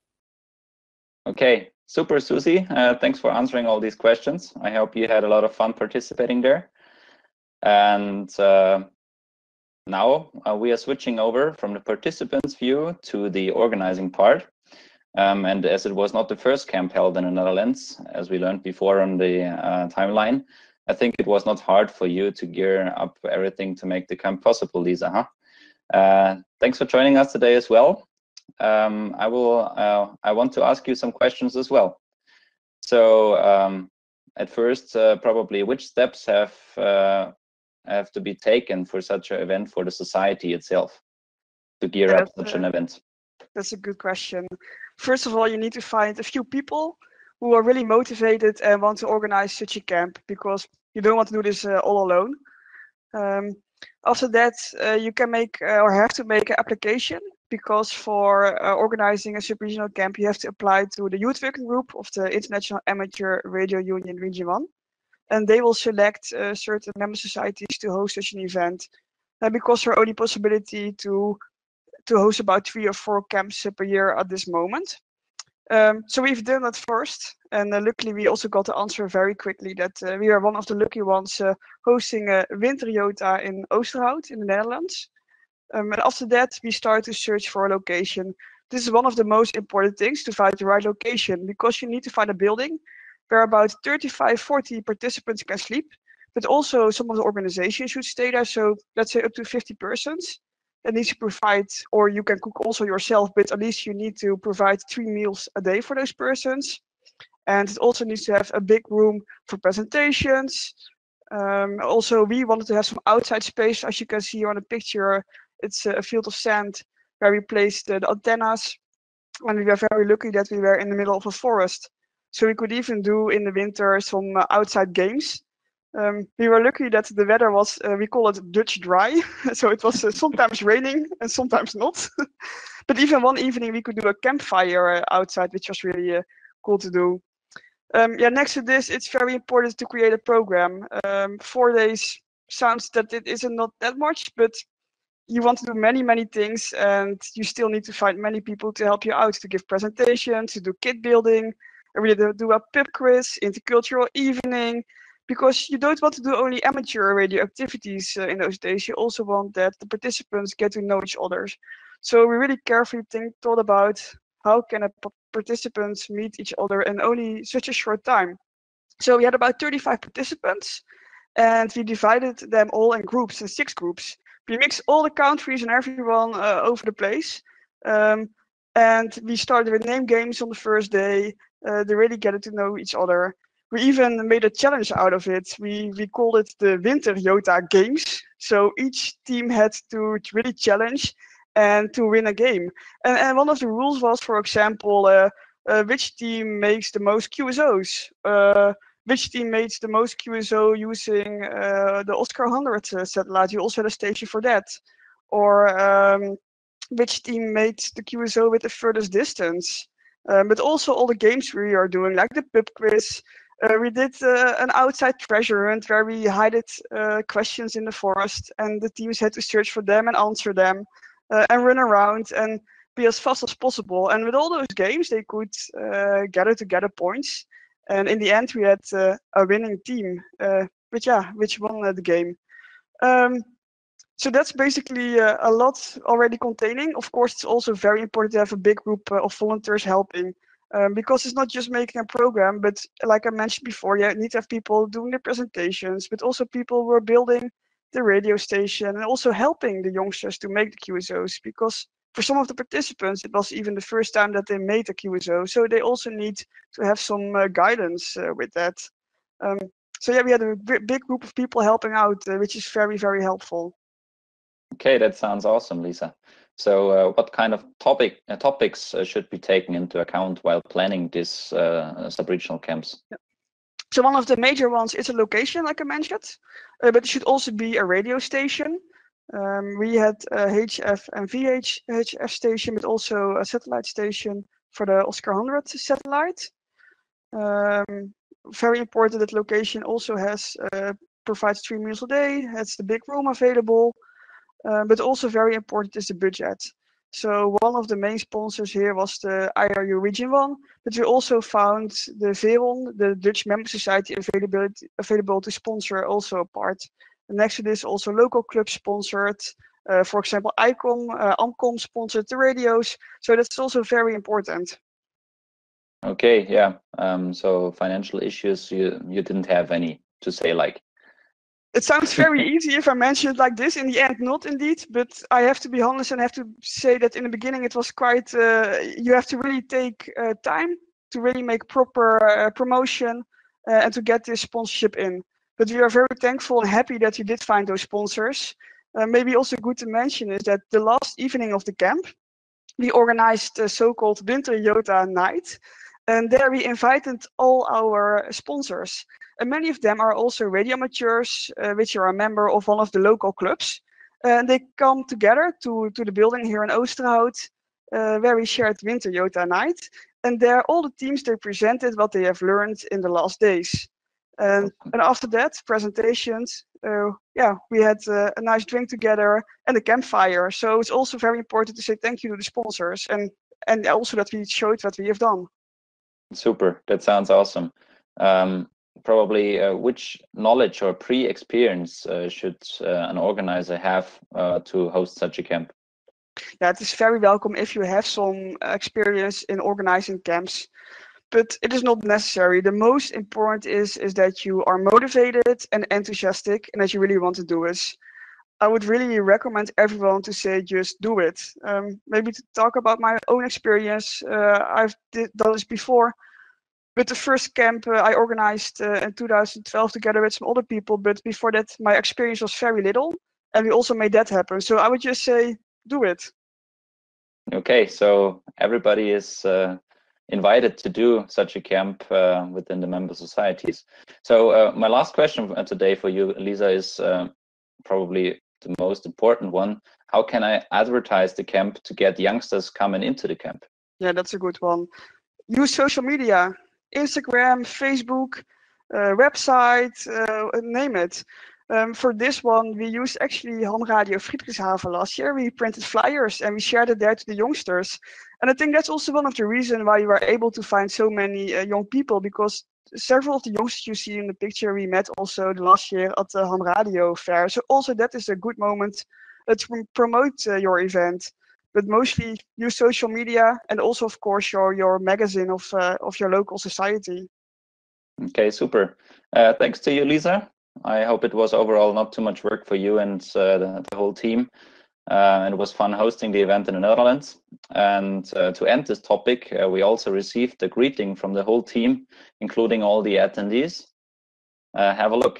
[SPEAKER 5] Okay, super, Susie. Uh, thanks for answering all these questions. I hope you had a lot of fun participating there. And uh,
[SPEAKER 2] now uh, we are switching over from the participants view to the organizing part. Um, and as it was not the first camp held in the Netherlands, as we learned before on the uh, timeline, I think it was not hard for you to gear up everything to make the camp possible, Lisa, huh? Uh, thanks for joining us today as well. Um, I will. Uh, I want to ask you some questions as well. So um, at first, uh, probably, which steps have uh, have to be taken for such an event for the society itself to gear
[SPEAKER 3] Yeah,
[SPEAKER 2] up such an event?
[SPEAKER 3] That's a good question. First of all, you need to find a few people who are really motivated and want to organize such a camp, because you don't want to do this uh, all alone. Um, after that, uh, you can make uh, or have to make an application, because for uh, organizing a sub-regional camp, you have to apply to the youth working group of the International Amateur Radio Union Region one. And they will select uh, certain member societies to host such an event. And because our only possibility to to host about three or four camps per year at this moment. Um, so we've done that first, and uh, luckily we also got the answer very quickly that uh, we are one of the lucky ones uh, hosting a Winter Jota in Oosterhout in the Netherlands. Um, and after that, we start to search for a location. This is one of the most important things, to find the right location, because you need to find a building where about thirty-five, forty participants can sleep, but also some of the organizations should stay there. So let's say up to fifty persons. It needs to provide, or you can cook also yourself, but at least you need to provide three meals a day for those persons. And it also needs to have a big room for presentations. Um, also, we wanted to have some outside space. As you can see on the picture, it's a field of sand where we placed the antennas. And we were very lucky that we were in the middle of a forest. So we could even do in the winter some uh, outside games. Um, we were lucky that the weather was, uh, we call it Dutch dry. So it was uh, sometimes raining and sometimes not. But even one evening we could do a campfire uh, outside, which was really uh, cool to do. Um, yeah, next to this, it's very important to create a program. Um, four days sounds that it isn't not that much, but you want to do many, many things, and you still need to find many people to help you out, to give presentations, to do kit building, and we do a pub quiz, intercultural evening, because you don't want to do only amateur radio activities uh, in those days. You also want that the participants get to know each other. So we really carefully think, thought about how can a participants meet each other in only such a short time. So we had about thirty-five participants, and we divided them all in groups, in six groups. We mixed all the countries and everyone uh, over the place. Um, and we started with name games on the first day. Uh, they really get to know each other. We even made a challenge out of it. We we called it the Winter Jota Games. So each team had to really challenge and to win a game. And, and one of the rules was, for example, uh, uh, which team makes the most Q S Os? Uh, which team makes the most Q S O using uh, the Oscar one hundred uh, satellite? You also had a station for that. Or um, which team made the Q S O with the furthest distance? Um, but also all the games we are doing, like the pub quiz. Uh, we did uh, an outside treasure hunt where we hid uh, questions in the forest, and the teams had to search for them and answer them, uh, and run around and be as fast as possible. And with all those games, they could uh, gather together points. And in the end, we had uh, a winning team, uh, which yeah, which won uh, the game. Um, so that's basically uh, a lot already containing. Of course, it's also very important to have a big group uh, of volunteers helping. Um, because it's not just making a program, but like I mentioned before, you need to have people doing the presentations, but also people who are building the radio station and also helping the youngsters to make the Q S Os, because for some of the participants, it was even the first time that they made a Q S O. So they also need to have some uh, guidance uh, with that. Um, so yeah, we had a big group of people helping out, uh, which is very, very helpful.
[SPEAKER 2] Okay, that sounds awesome, Lisa. So uh, what kind of topic uh, topics uh, should be taken into account while planning these uh, sub-regional camps?
[SPEAKER 3] Yeah. So one of the major ones is a location, like I mentioned, uh, but it should also be a radio station. Um, we had a H F and V H F station, but also a satellite station for the Oscar one hundred satellite. Um, very important that location also has uh, provides three meals a day, has the big room available. Uh, but also very important is the budget. So one of the main sponsors here was the I R U Region one, but we also found the VERON, the Dutch Member Society, availability, available to sponsor also a part. And next to this, also local clubs sponsored, Uh, for example, ICOM, uh, Amcom sponsored the radios, so that's also very important.
[SPEAKER 2] Okay, yeah. Um, so financial issues, you you didn't have any to say, like.
[SPEAKER 3] It sounds very easy if I mention it like this. In the end, not indeed. But I have to be honest and have to say that in the beginning it was quite. Uh, you have to really take uh, time to really make proper uh, promotion uh, and to get this sponsorship in. But we are very thankful and happy that you did find those sponsors. Uh, maybe also good to mention is that the last evening of the camp, we organized a so-called Winter Yota night, and there we invited all our sponsors. And many of them are also radio amateurs, uh, which are a member of one of the local clubs. And they come together to, to the building here in Oosterhout, uh, where we shared Winter Yota night. And there, all the teams, they presented what they have learned in the last days. And, and after that, presentations, uh, yeah, we had uh, a nice drink together and a campfire. So it's also very important to say thank you to the sponsors and, and also that we showed what we have done.
[SPEAKER 2] Super, that sounds awesome. Um, probably uh, which knowledge or pre-experience uh, should uh, an organizer have uh, to host such a camp?
[SPEAKER 3] Yeah, it is very welcome if you have some experience in organizing camps, but it is not necessary. The most important is, is that you are motivated and enthusiastic and that you really want to do it. I would really recommend everyone to say just do it. Um, maybe to talk about my own experience, uh, I've did, done this before. But the first camp uh, I organized uh, in two thousand twelve together with some other people. But before that, my experience was very little. And we also made that happen. So I would just say, do it.
[SPEAKER 2] Okay, so everybody is uh, invited to do such a camp uh, within the member societies. So uh, my last question today for you, Lisa, is uh, probably the most important one. How can I advertise the camp to get youngsters coming into the camp?
[SPEAKER 3] Yeah, that's a good one. Use social media, Instagram, Facebook, uh, website, uh, name it. Um, for this one, we used actually Ham Radio Friedrichshaven last year. We printed flyers and we shared it there to the youngsters. And I think that's also one of the reasons why we were able to find so many uh, young people, because several of the youngsters you see in the picture we met also last year at the Ham Radio fair. So also that is a good moment uh, to promote uh, your event. But mostly use social media and also, of course, your your magazine of uh, of your local society.
[SPEAKER 2] Okay, super. Uh, thanks to you, Lisa. I hope it was overall not too much work for you and uh, the, the whole team. Uh, and it was fun hosting the event in the Netherlands. And uh, to end this topic, uh, we also received a greeting from the whole team, including all the attendees. Uh, have a look.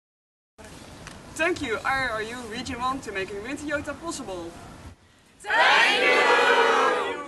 [SPEAKER 3] Thank you, I R U Region one, to making Winter Yota possible.
[SPEAKER 4] Thank you!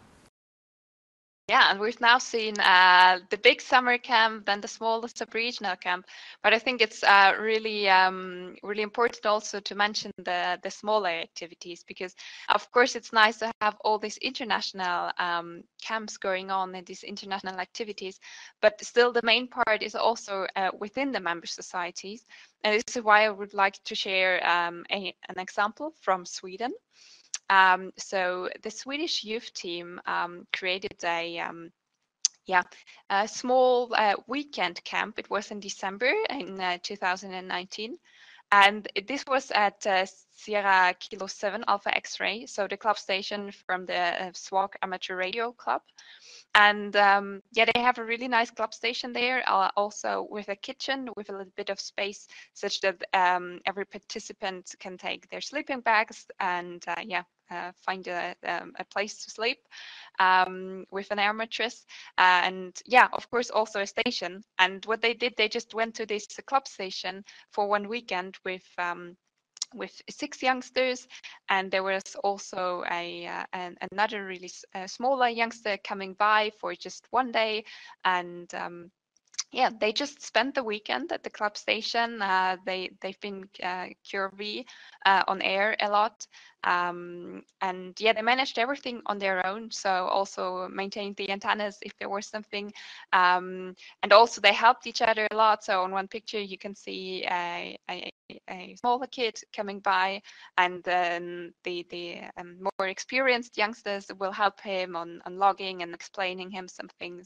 [SPEAKER 4] Yeah, and we've now seen uh, the big summer camp, then the smaller sub-regional camp. But I think it's uh, really, um, really important also to mention the the smaller activities, because of course it's nice to have all these international um, camps going on and these international activities. But still, the main part is also uh, within the member societies, and this is why I would like to share um, a, an example from Sweden. Um, so the Swedish youth team um, created a um, yeah a small uh, weekend camp. It was in December in uh, two thousand nineteen, and this was at uh, Sierra Kilo seven Alpha X-Ray, so the club station from the uh, S W A C Amateur Radio Club. And um, yeah, they have a really nice club station there, uh, also with a kitchen with a little bit of space, such that um, every participant can take their sleeping bags and uh, yeah, uh, find a, um, a place to sleep um, with an air mattress. Uh, and yeah, of course, also a station. And what they did, they just went to this club station for one weekend with um, with six youngsters, and there was also a uh, an, another really uh, smaller youngster coming by for just one day, and um, yeah, they just spent the weekend at the club station. Uh, they they've been uh, Q R V uh, on air a lot, um, and yeah, they managed everything on their own. So also maintained the antennas if there was something, um, and also they helped each other a lot. So on one picture you can see a, a, a smaller kid coming by, and then the the um, more experienced youngsters will help him on on logging and explaining him some things.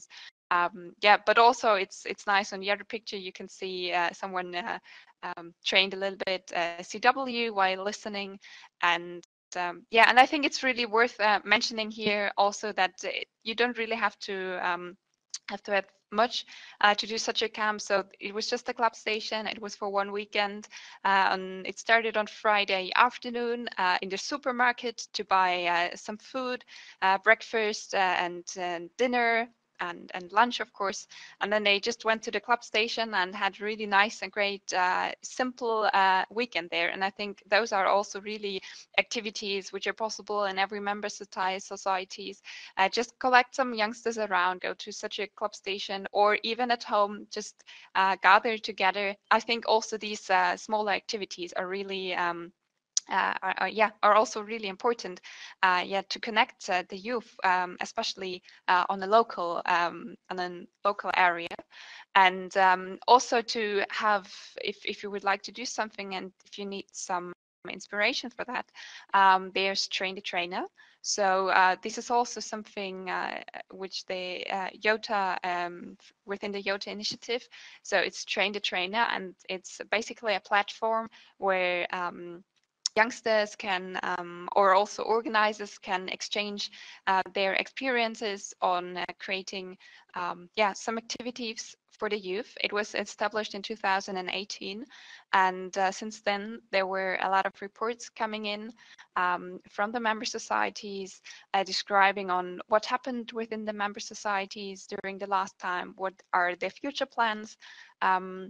[SPEAKER 4] Um, yeah, but also it's it's nice on the other picture you can see uh, someone uh, um, trained a little bit uh, C W while listening, and um, yeah, and I think it's really worth uh, mentioning here also that it, you don't really have to um, have to have much uh, to do such a camp. So it was just a club station. It was for one weekend. Uh, and it started on Friday afternoon uh, in the supermarket to buy uh, some food, uh, breakfast uh, and, and dinner. And, and lunch, of course, and then they just went to the club station and had really nice and great, uh, simple uh, weekend there. And I think those are also really activities which are possible in every member societies. Uh, just collect some youngsters around, go to such a club station, or even at home, just uh, gather together. I think also these uh, smaller activities are really um, Uh, are, are, yeah, are also really important, uh, yeah, to connect uh, the youth, um, especially uh, on a local, um, on a local area, and um, also to have, if if you would like to do something and if you need some inspiration for that, um, there's Train the Trainer. So uh, this is also something uh, which the uh, YOTA um, within the YOTA initiative. So it's Train the Trainer, and it's basically a platform where um, youngsters can, um, or also organizers can exchange uh, their experiences on uh, creating, um, yeah, some activities for the youth. It was established in two thousand eighteen, and uh, since then there were a lot of reports coming in um, from the member societies uh, describing on what happened within the member societies during the last time, what are their future plans, um,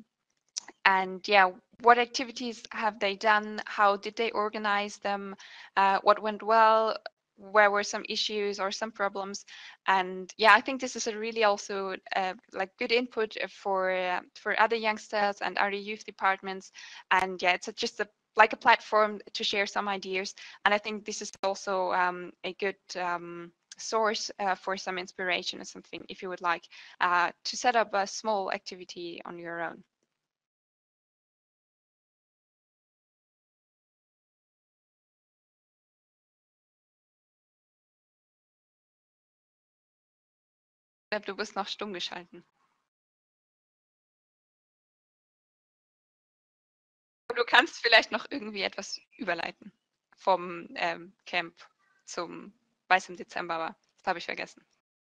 [SPEAKER 4] and yeah, what activities have they done? How did they organize them? Uh, what went well? Where were some issues or some problems? And yeah, I think this is a really also uh, like good input for uh, for other youngsters and other youth departments. And yeah, it's a, just a like a platform to share some ideas. And I think this is also um, a good um, source uh, for some inspiration or something if you would like uh, to set up a small activity on your own. Du bist noch stumm geschalten. Du kannst vielleicht noch irgendwie etwas überleiten vom ähm, Camp zum, weiß im Dezember war. Das habe ich vergessen.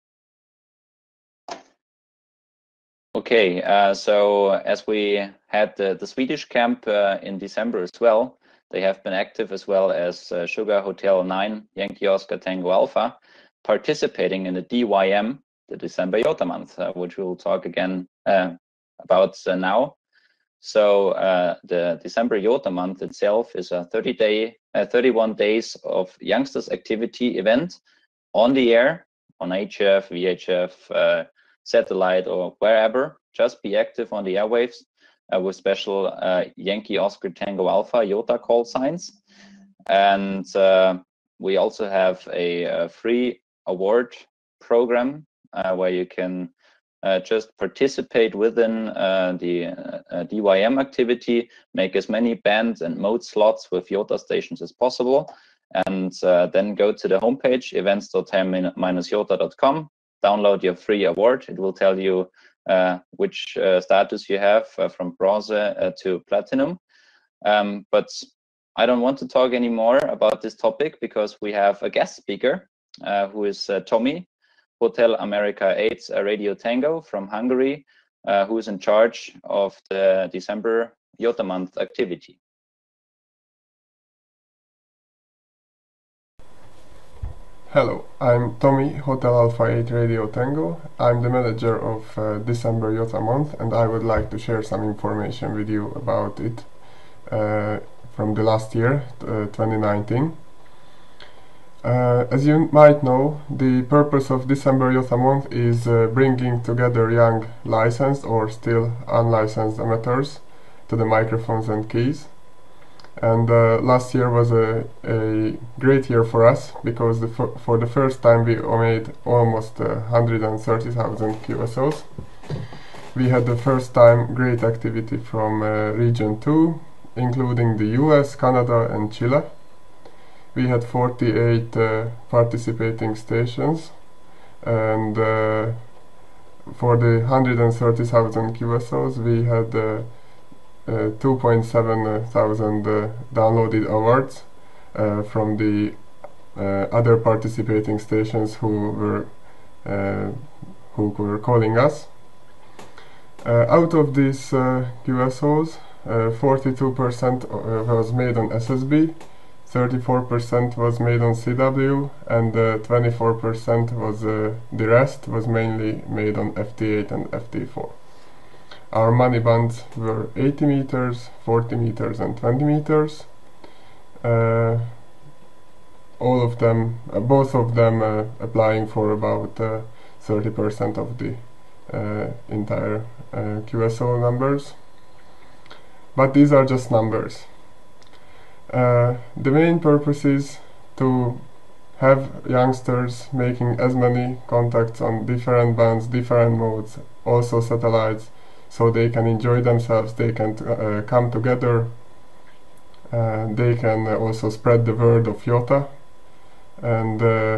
[SPEAKER 2] Okay, uh, so as we had the, the Swedish camp uh, in December as well, they have been active as well as uh, Sugar Hotel nine, Yankee Oscar Tango Alpha, participating in the D Y M, the December YOTA month, uh, which we'll talk again uh, about uh, now. So uh, the December YOTA month itself is a thirty day, uh, thirty-one days of youngsters activity event on the air, on H F, V H F, uh, satellite, or wherever. Just be active on the airwaves uh, with special uh, Yankee Oscar Tango Alpha YOTA call signs. And uh, we also have a, a free award program uh, where you can uh, just participate within uh, the uh, D Y M activity, make as many bands and mode slots with YOTA stations as possible, and uh, then go to the homepage events dot ham dash yota dot com, download your free award. It will tell you uh, which uh, status you have uh, from bronze uh, to platinum. Um, but I don't want to talk anymore about this topic because we have a guest speaker uh, who is uh, Tommy, Hotel America eight uh, Radio Tango from Hungary, uh, who is in charge of the December YOTA month activity.
[SPEAKER 6] Hello, I'm Tommy, Hotel Alpha eight Radio Tango. I'm the manager of uh, December YOTA month, and I would like to share some information with you about it uh, from the last year, uh, twenty nineteen. Uh, as you might know, the purpose of December YOTA month is uh, bringing together young licensed or still unlicensed amateurs to the microphones and keys. And uh, last year was a, a great year for us because the for, for the first time we made almost uh, one hundred thirty thousand Q S Os. We had the first time great activity from uh, Region two, including the U S, Canada and Chile. We had forty-eight uh, participating stations, and uh, for the one hundred thirty thousand Q S Os, we had uh, uh, two point seven thousand uh, downloaded awards uh, from the uh, other participating stations who were uh, who were calling us. Uh, out of these uh, Q S Os, forty-two percent uh, was made on S S B, thirty-four percent was made on C W, and uh, twenty-four percent was uh, the rest was mainly made on F T eight and F T four. Our money bands were eighty meters, forty meters, and twenty meters. Uh, all of them, uh, both of them, uh, applying for about uh, thirty percent of the uh, entire uh, Q S O numbers. But these are just numbers. Uh, the main purpose is to have youngsters making as many contacts on different bands, different modes, also satellites, so they can enjoy themselves, they can uh, come together, uh, they can uh, also spread the word of YOTA, and uh,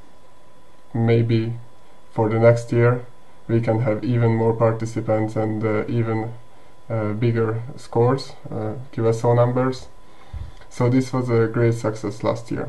[SPEAKER 6] maybe for the next year we can have even more participants and uh, even uh, bigger scores, uh, Q S O numbers. So this was a great success last year.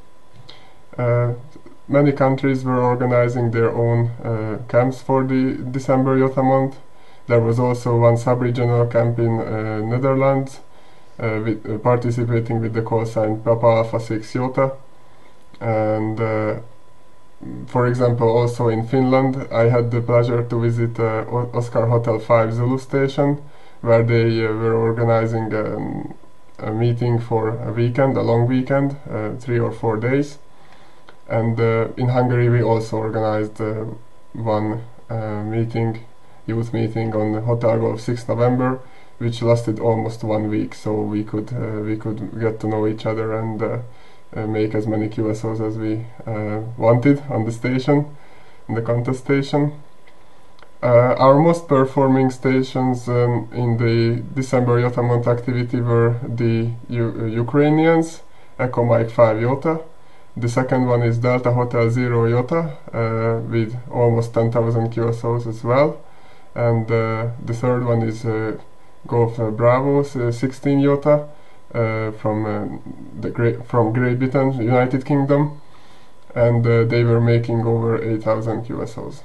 [SPEAKER 6] Uh, many countries were organizing their own uh, camps for the December YOTA month. There was also one sub-regional camp in uh, Netherlands, uh, with, uh, participating with the call sign Papa Alpha six YOTA. And uh, for example, also in Finland, I had the pleasure to visit uh, Oscar Hotel five Zulu station, where they uh, were organizing um, a meeting for a weekend, a long weekend, uh, three or four days. And uh, in Hungary we also organized uh, one uh, meeting, youth meeting on Hotel Golf six November, which lasted almost one week, so we could uh, we could get to know each other and uh, uh, make as many Q S Os as we uh, wanted on the station, in the contest station. Uh, our most performing stations um, in the December YOTA month activity were the U uh, Ukrainians, Echo Mike five YOTA. The second one is Delta Hotel Zero YOTA, uh, with almost ten thousand Q S Os as well. And uh, the third one is uh, Golf uh, Bravo uh, sixteen YOTA uh, from uh, the Great from Great Britain, United Kingdom, and uh, they were making over eight thousand Q S Os.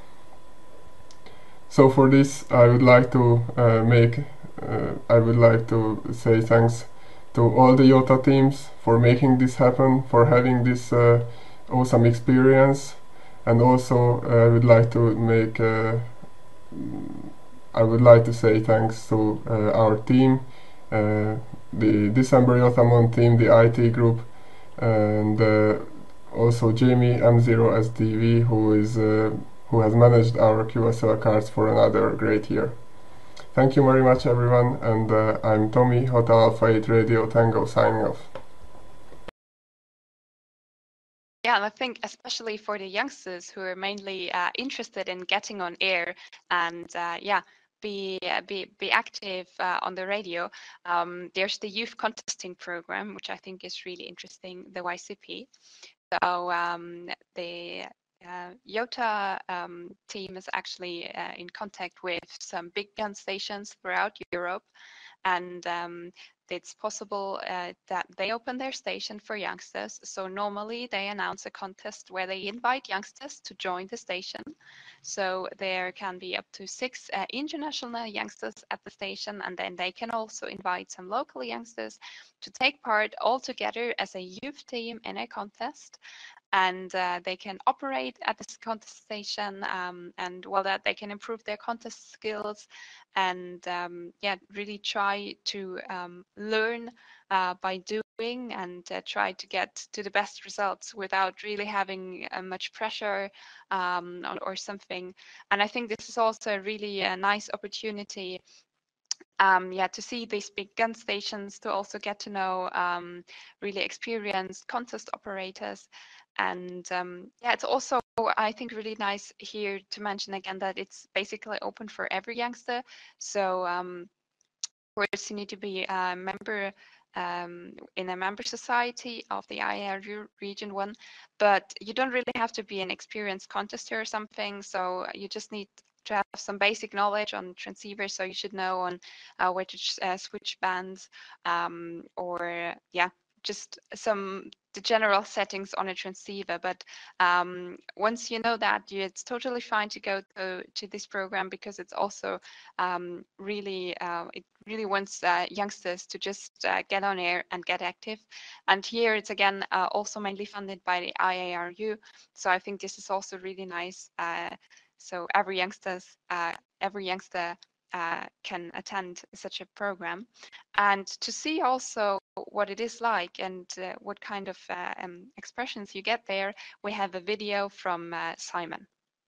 [SPEAKER 6] So for this, I would like to uh, make, uh, I would like to say thanks to all the YOTA teams for making this happen, for having this uh, awesome experience, and also uh, I would like to make, uh, I would like to say thanks to uh, our team, uh, the December YOTA month team, the I T group, and uh, also Jamie M zero S D V, who is uh, who has managed our Q S L cards for another great year. Thank you very much everyone, and uh, I'm Tommy, Hotel Alpha eight Radio Tango, signing off.
[SPEAKER 4] Yeah, and I think especially for the youngsters who are mainly uh, interested in getting on air and uh, yeah, be uh, be be active uh, on the radio. Um, there's the youth contesting program, which I think is really interesting, the Y C P. So um, the uh, YOTA um, team is actually uh, in contact with some big gun stations throughout Europe, and um, it's possible uh, that they open their station for youngsters. So normally they announce a contest where they invite youngsters to join the station. So there can be up to six uh, international youngsters at the station, and then they can also invite some local youngsters to take part all together as a youth team in a contest. And uh, they can operate at this contest station, um, and well, that they can improve their contest skills, and um, yeah, really try to um, learn uh, by doing, and uh, try to get to the best results without really having uh, much pressure um, or, or something. And I think this is also really a nice opportunity. Um, yeah, to see these big gun stations, to also get to know um, really experienced contest operators. And um, yeah, it's also, I think, really nice here to mention again that it's basically open for every youngster. So um, of course, you need to be a member um, in a member society of the I A R Region one, but you don't really have to be an experienced contester or something. So you just need to have some basic knowledge on transceivers. So you should know on uh, where to uh, switch bands, um, or yeah, just some the general settings on a transceiver. But um, once you know that, you, it's totally fine to go to, to this program, because it's also um, really uh, it really wants uh, youngsters to just uh, get on air and get active. And here it's again uh, also mainly funded by the I A R U. So I think this is also really nice. Uh, so every youngsters uh, every youngster Uh, can attend such a program, and to see also what it is like and uh, what kind of uh, um, expressions you get there, we have a video from uh, Simon.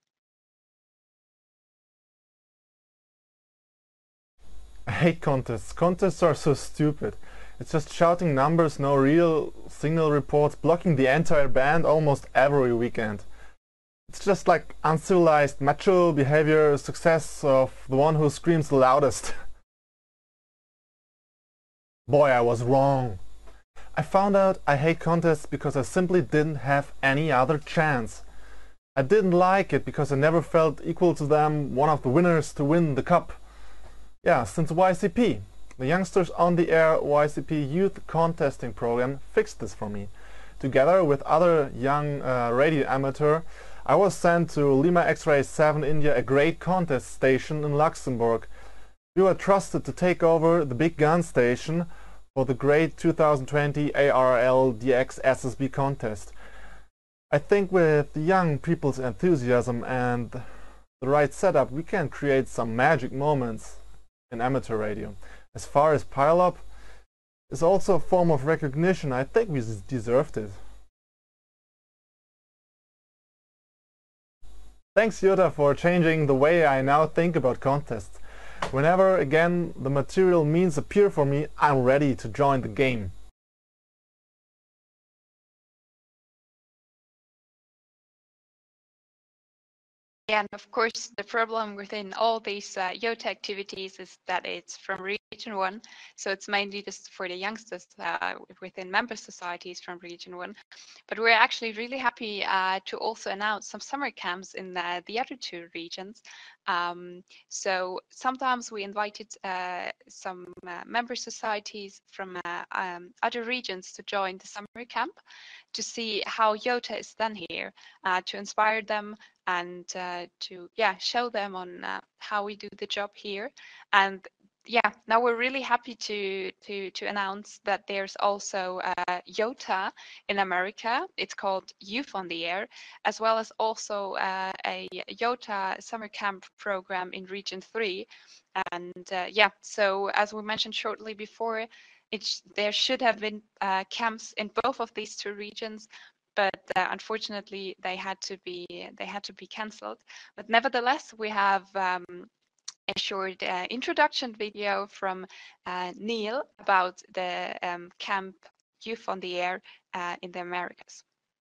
[SPEAKER 7] I hate contests. Contests are so stupid. It's just shouting numbers, no real signal reports, blocking the entire band almost every weekend. It's just like uncivilized macho behavior, success of the one who screams the loudest. Boy, I was wrong. I found out I hate contests because I simply didn't have any other chance. I didn't like it because I never felt equal to them, one of the winners to win the cup. Yeah, since Y C P, the Youngsters on the Air Y C P Youth Contesting Program, fixed this for me. Together with other young uh, radio amateur, I was sent to Lima X-Ray seven India, a great contest station in Luxembourg. We were trusted to take over the big gun station for the great two thousand twenty A R L D X S S B contest. I think with the young people's enthusiasm and the right setup, we can create some magic moments in amateur radio. As far as pile-up is also a form of recognition, I think we deserved it. Thanks, Jutta, for changing the way I now think about contests. Whenever again the material means appear for me, I'm ready to join the game.
[SPEAKER 4] Yeah, and of course, the problem within all these uh, Jota activities is that it's from Region one, so it's mainly just for the youngsters uh, within member societies from Region one. But we're actually really happy uh, to also announce some summer camps in uh, the other two regions. Um, so sometimes we invited uh, some uh, member societies from uh, um, other regions to join the summer camp to see how Jota is done here, uh, to inspire them and uh, to yeah show them on uh, how we do the job here. And yeah, now we're really happy to to to announce that there's also uh, Jota in America. It's called Youth on the Air, as well as also uh, a Jota summer camp program in Region three. And uh, yeah, so as we mentioned shortly before, it's there should have been uh, camps in both of these two regions, but uh, unfortunately they had to be they had to be cancelled. But nevertheless, we have um, a short uh, introduction video from uh, Neil about the um, camp Youth on the Air uh, in the Americas.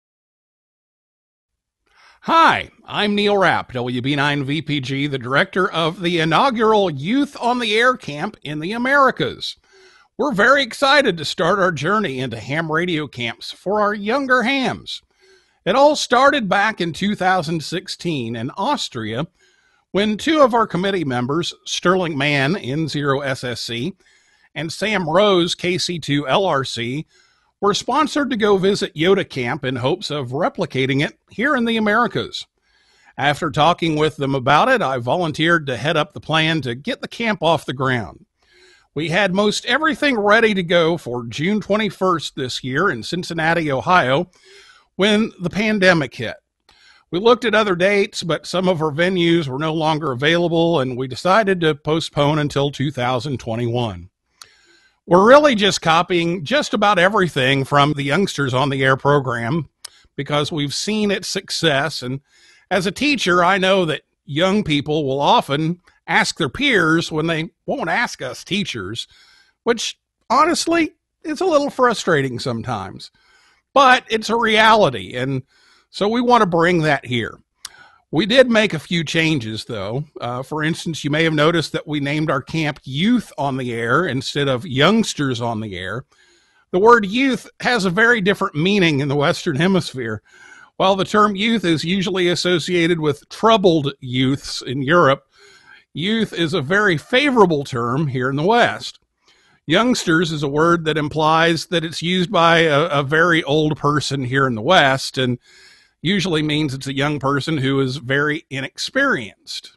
[SPEAKER 8] Hi, I'm Neil Rapp, W B nine V P G, the director of the inaugural Youth on the Air camp in the Americas. We're very excited to start our journey into ham radio camps for our younger hams. It all started back in two thousand sixteen in Austria when two of our committee members, Sterling Mann, N zero S S C, and Sam Rose, K C two L R C, were sponsored to go visit Jota Camp in hopes of replicating it here in the Americas. After talking with them about it, I volunteered to head up the plan to get the camp off the ground. We had most everything ready to go for June twenty-first this year in Cincinnati, Ohio, when the pandemic hit. We looked at other dates, but some of our venues were no longer available, and we decided to postpone until two thousand twenty-one. We're really just copying just about everything from the Youngsters on the Air program because we've seen its success, and as a teacher, I know that young people will often ask their peers when they won't ask us teachers, which honestly is a little frustrating sometimes. But it's a reality, and so we want to bring that here. We did make a few changes, though. Uh, for instance, you may have noticed that we named our camp Youth on the Air instead of Youngsters on the Air. The word youth has a very different meaning in the Western Hemisphere. While the term youth is usually associated with troubled youths in Europe, youth is a very favorable term here in the West. Youngsters is a word that implies that it's used by a, a very old person here in the West, and usually means it's a young person who is very inexperienced.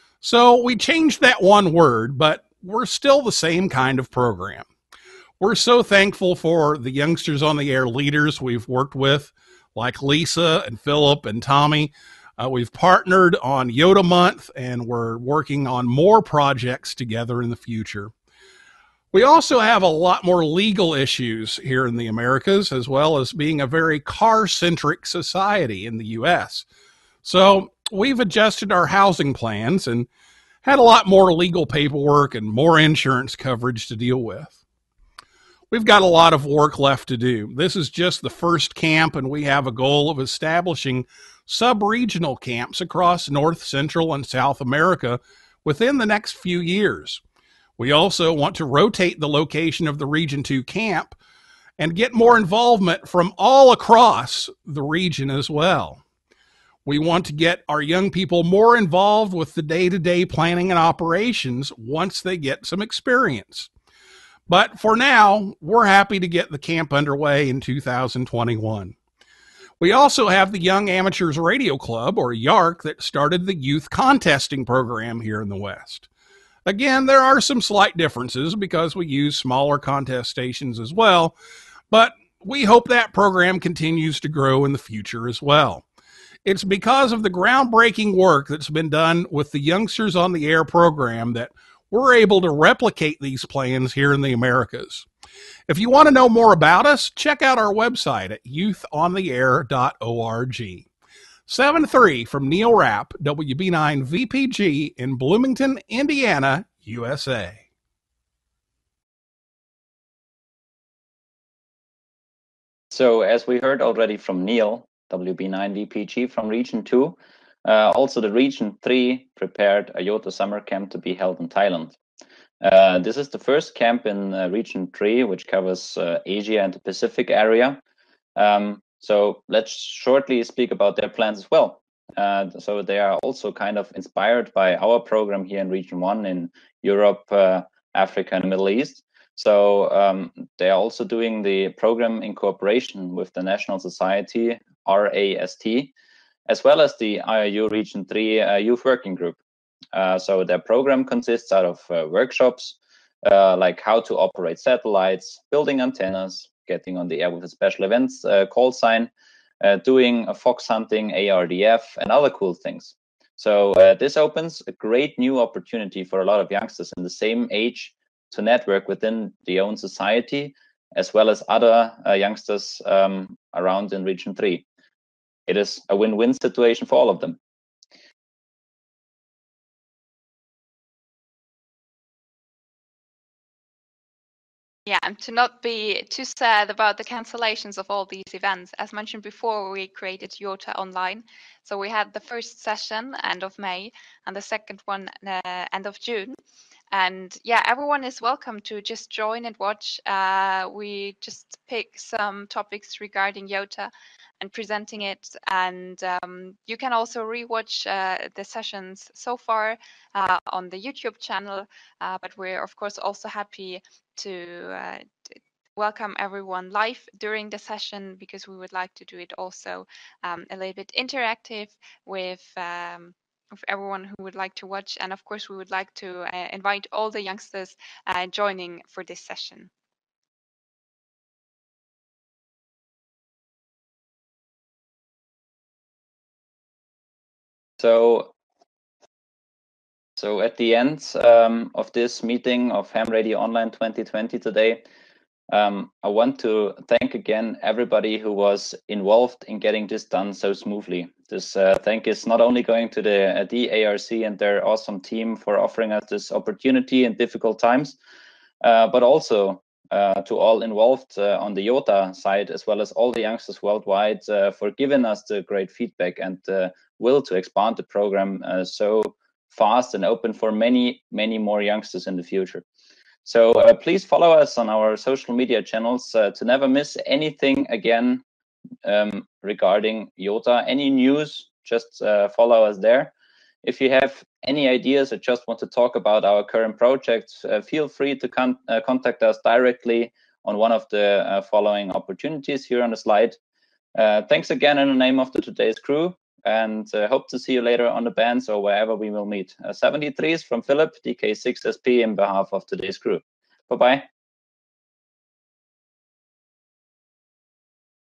[SPEAKER 8] So we changed that one word, but we're still the same kind of program. We're so thankful for the Youngsters on the Air leaders we've worked with, like Lisa and Philip and Tommy. Uh, we've partnered on Yoda Month, and we're working on more projects together in the future. We also have a lot more legal issues here in the Americas, as well as being a very car-centric society in the U S. So we've adjusted our housing plans and had a lot more legal paperwork and more insurance coverage to deal with. We've got a lot of work left to do. This is just the first camp, and we have a goal of establishing sub-regional camps across North, Central, and South America within the next few years. We also want to rotate the location of the Region two camp and get more involvement from all across the region as well. We want to get our young people more involved with the day-to-day planning and operations once they get some experience. But for now, we're happy to get the camp underway in two thousand twenty-one. We also have the Young Amateurs Radio Club, or Y A R C, that started the youth contesting program here in the West. Again, there are some slight differences because we use smaller contest stations as well, but we hope that program continues to grow in the future as well. It's because of the groundbreaking work that's been done with the Youngsters on the Air program that we're able to replicate these plans here in the Americas. If you want to know more about us, check out our website at youth on the air dot org. seven three from Neil Rapp, W B nine V P G in Bloomington, Indiana, U S A.
[SPEAKER 2] So as we heard already from Neil, W B nine V P G from Region two, uh, also the Region three prepared a YOTA summer camp to be held in Thailand. Uh, this is the first camp in uh, Region three, which covers uh, Asia and the Pacific area. Um, So let's shortly speak about their plans as well. Uh, so they are also kind of inspired by our program here in Region one in Europe, uh, Africa, and the Middle East. So um, they are also doing the program in cooperation with the National Society, R A S T, as well as the I R U Region three uh, Youth Working Group. Uh, so their program consists out of uh, workshops, uh, like how to operate satellites, building antennas, getting on the air with a special events uh, call sign, uh, doing a fox hunting, A R D F, and other cool things. So uh, this opens a great new opportunity for a lot of youngsters in the same age to network within the own society, as well as other uh, youngsters um, around in Region three. It is a win-win situation for all of them.
[SPEAKER 4] Yeah, and to not be too sad about the cancellations of all these events. As mentioned before, we created YOTA Online. So we had the first session end of May and the second one uh, end of June. And yeah, everyone is welcome to just join and watch. Uh, we just pick some topics regarding YOTA and presenting it. And um, you can also rewatch uh, the sessions so far uh, on the YouTube channel. Uh, but we're, of course, also happy to, uh, to welcome everyone live during the session, because we would like to do it also um, a little bit interactive with um, with everyone who would like to watch. And of course, we would like to uh, invite all the youngsters uh, joining for this session.
[SPEAKER 2] So, so at the end um, of this meeting of Ham Radio Online twenty twenty today, um, I want to thank again everybody who was involved in getting this done so smoothly. This uh, thank is not only going to the uh, D A R C and their awesome team for offering us this opportunity in difficult times, uh, but also uh, to all involved uh, on the YOTA side, as well as all the youngsters worldwide uh, for giving us the great feedback and uh, will to expand the program uh, so fast and open for many, many more youngsters in the future. So uh, please follow us on our social media channels uh, to never miss anything again um, regarding Jota. Any news, just uh, follow us there. If you have any ideas or just want to talk about our current projects, uh, feel free to con uh, contact us directly on one of the uh, following opportunities here on the slide. Uh, thanks again in the name of the today's crew, and uh, hope to see you later on the bands or wherever we will meet. Uh, seventy-threes from Philip, D K six S P in behalf of today's crew. Bye-bye.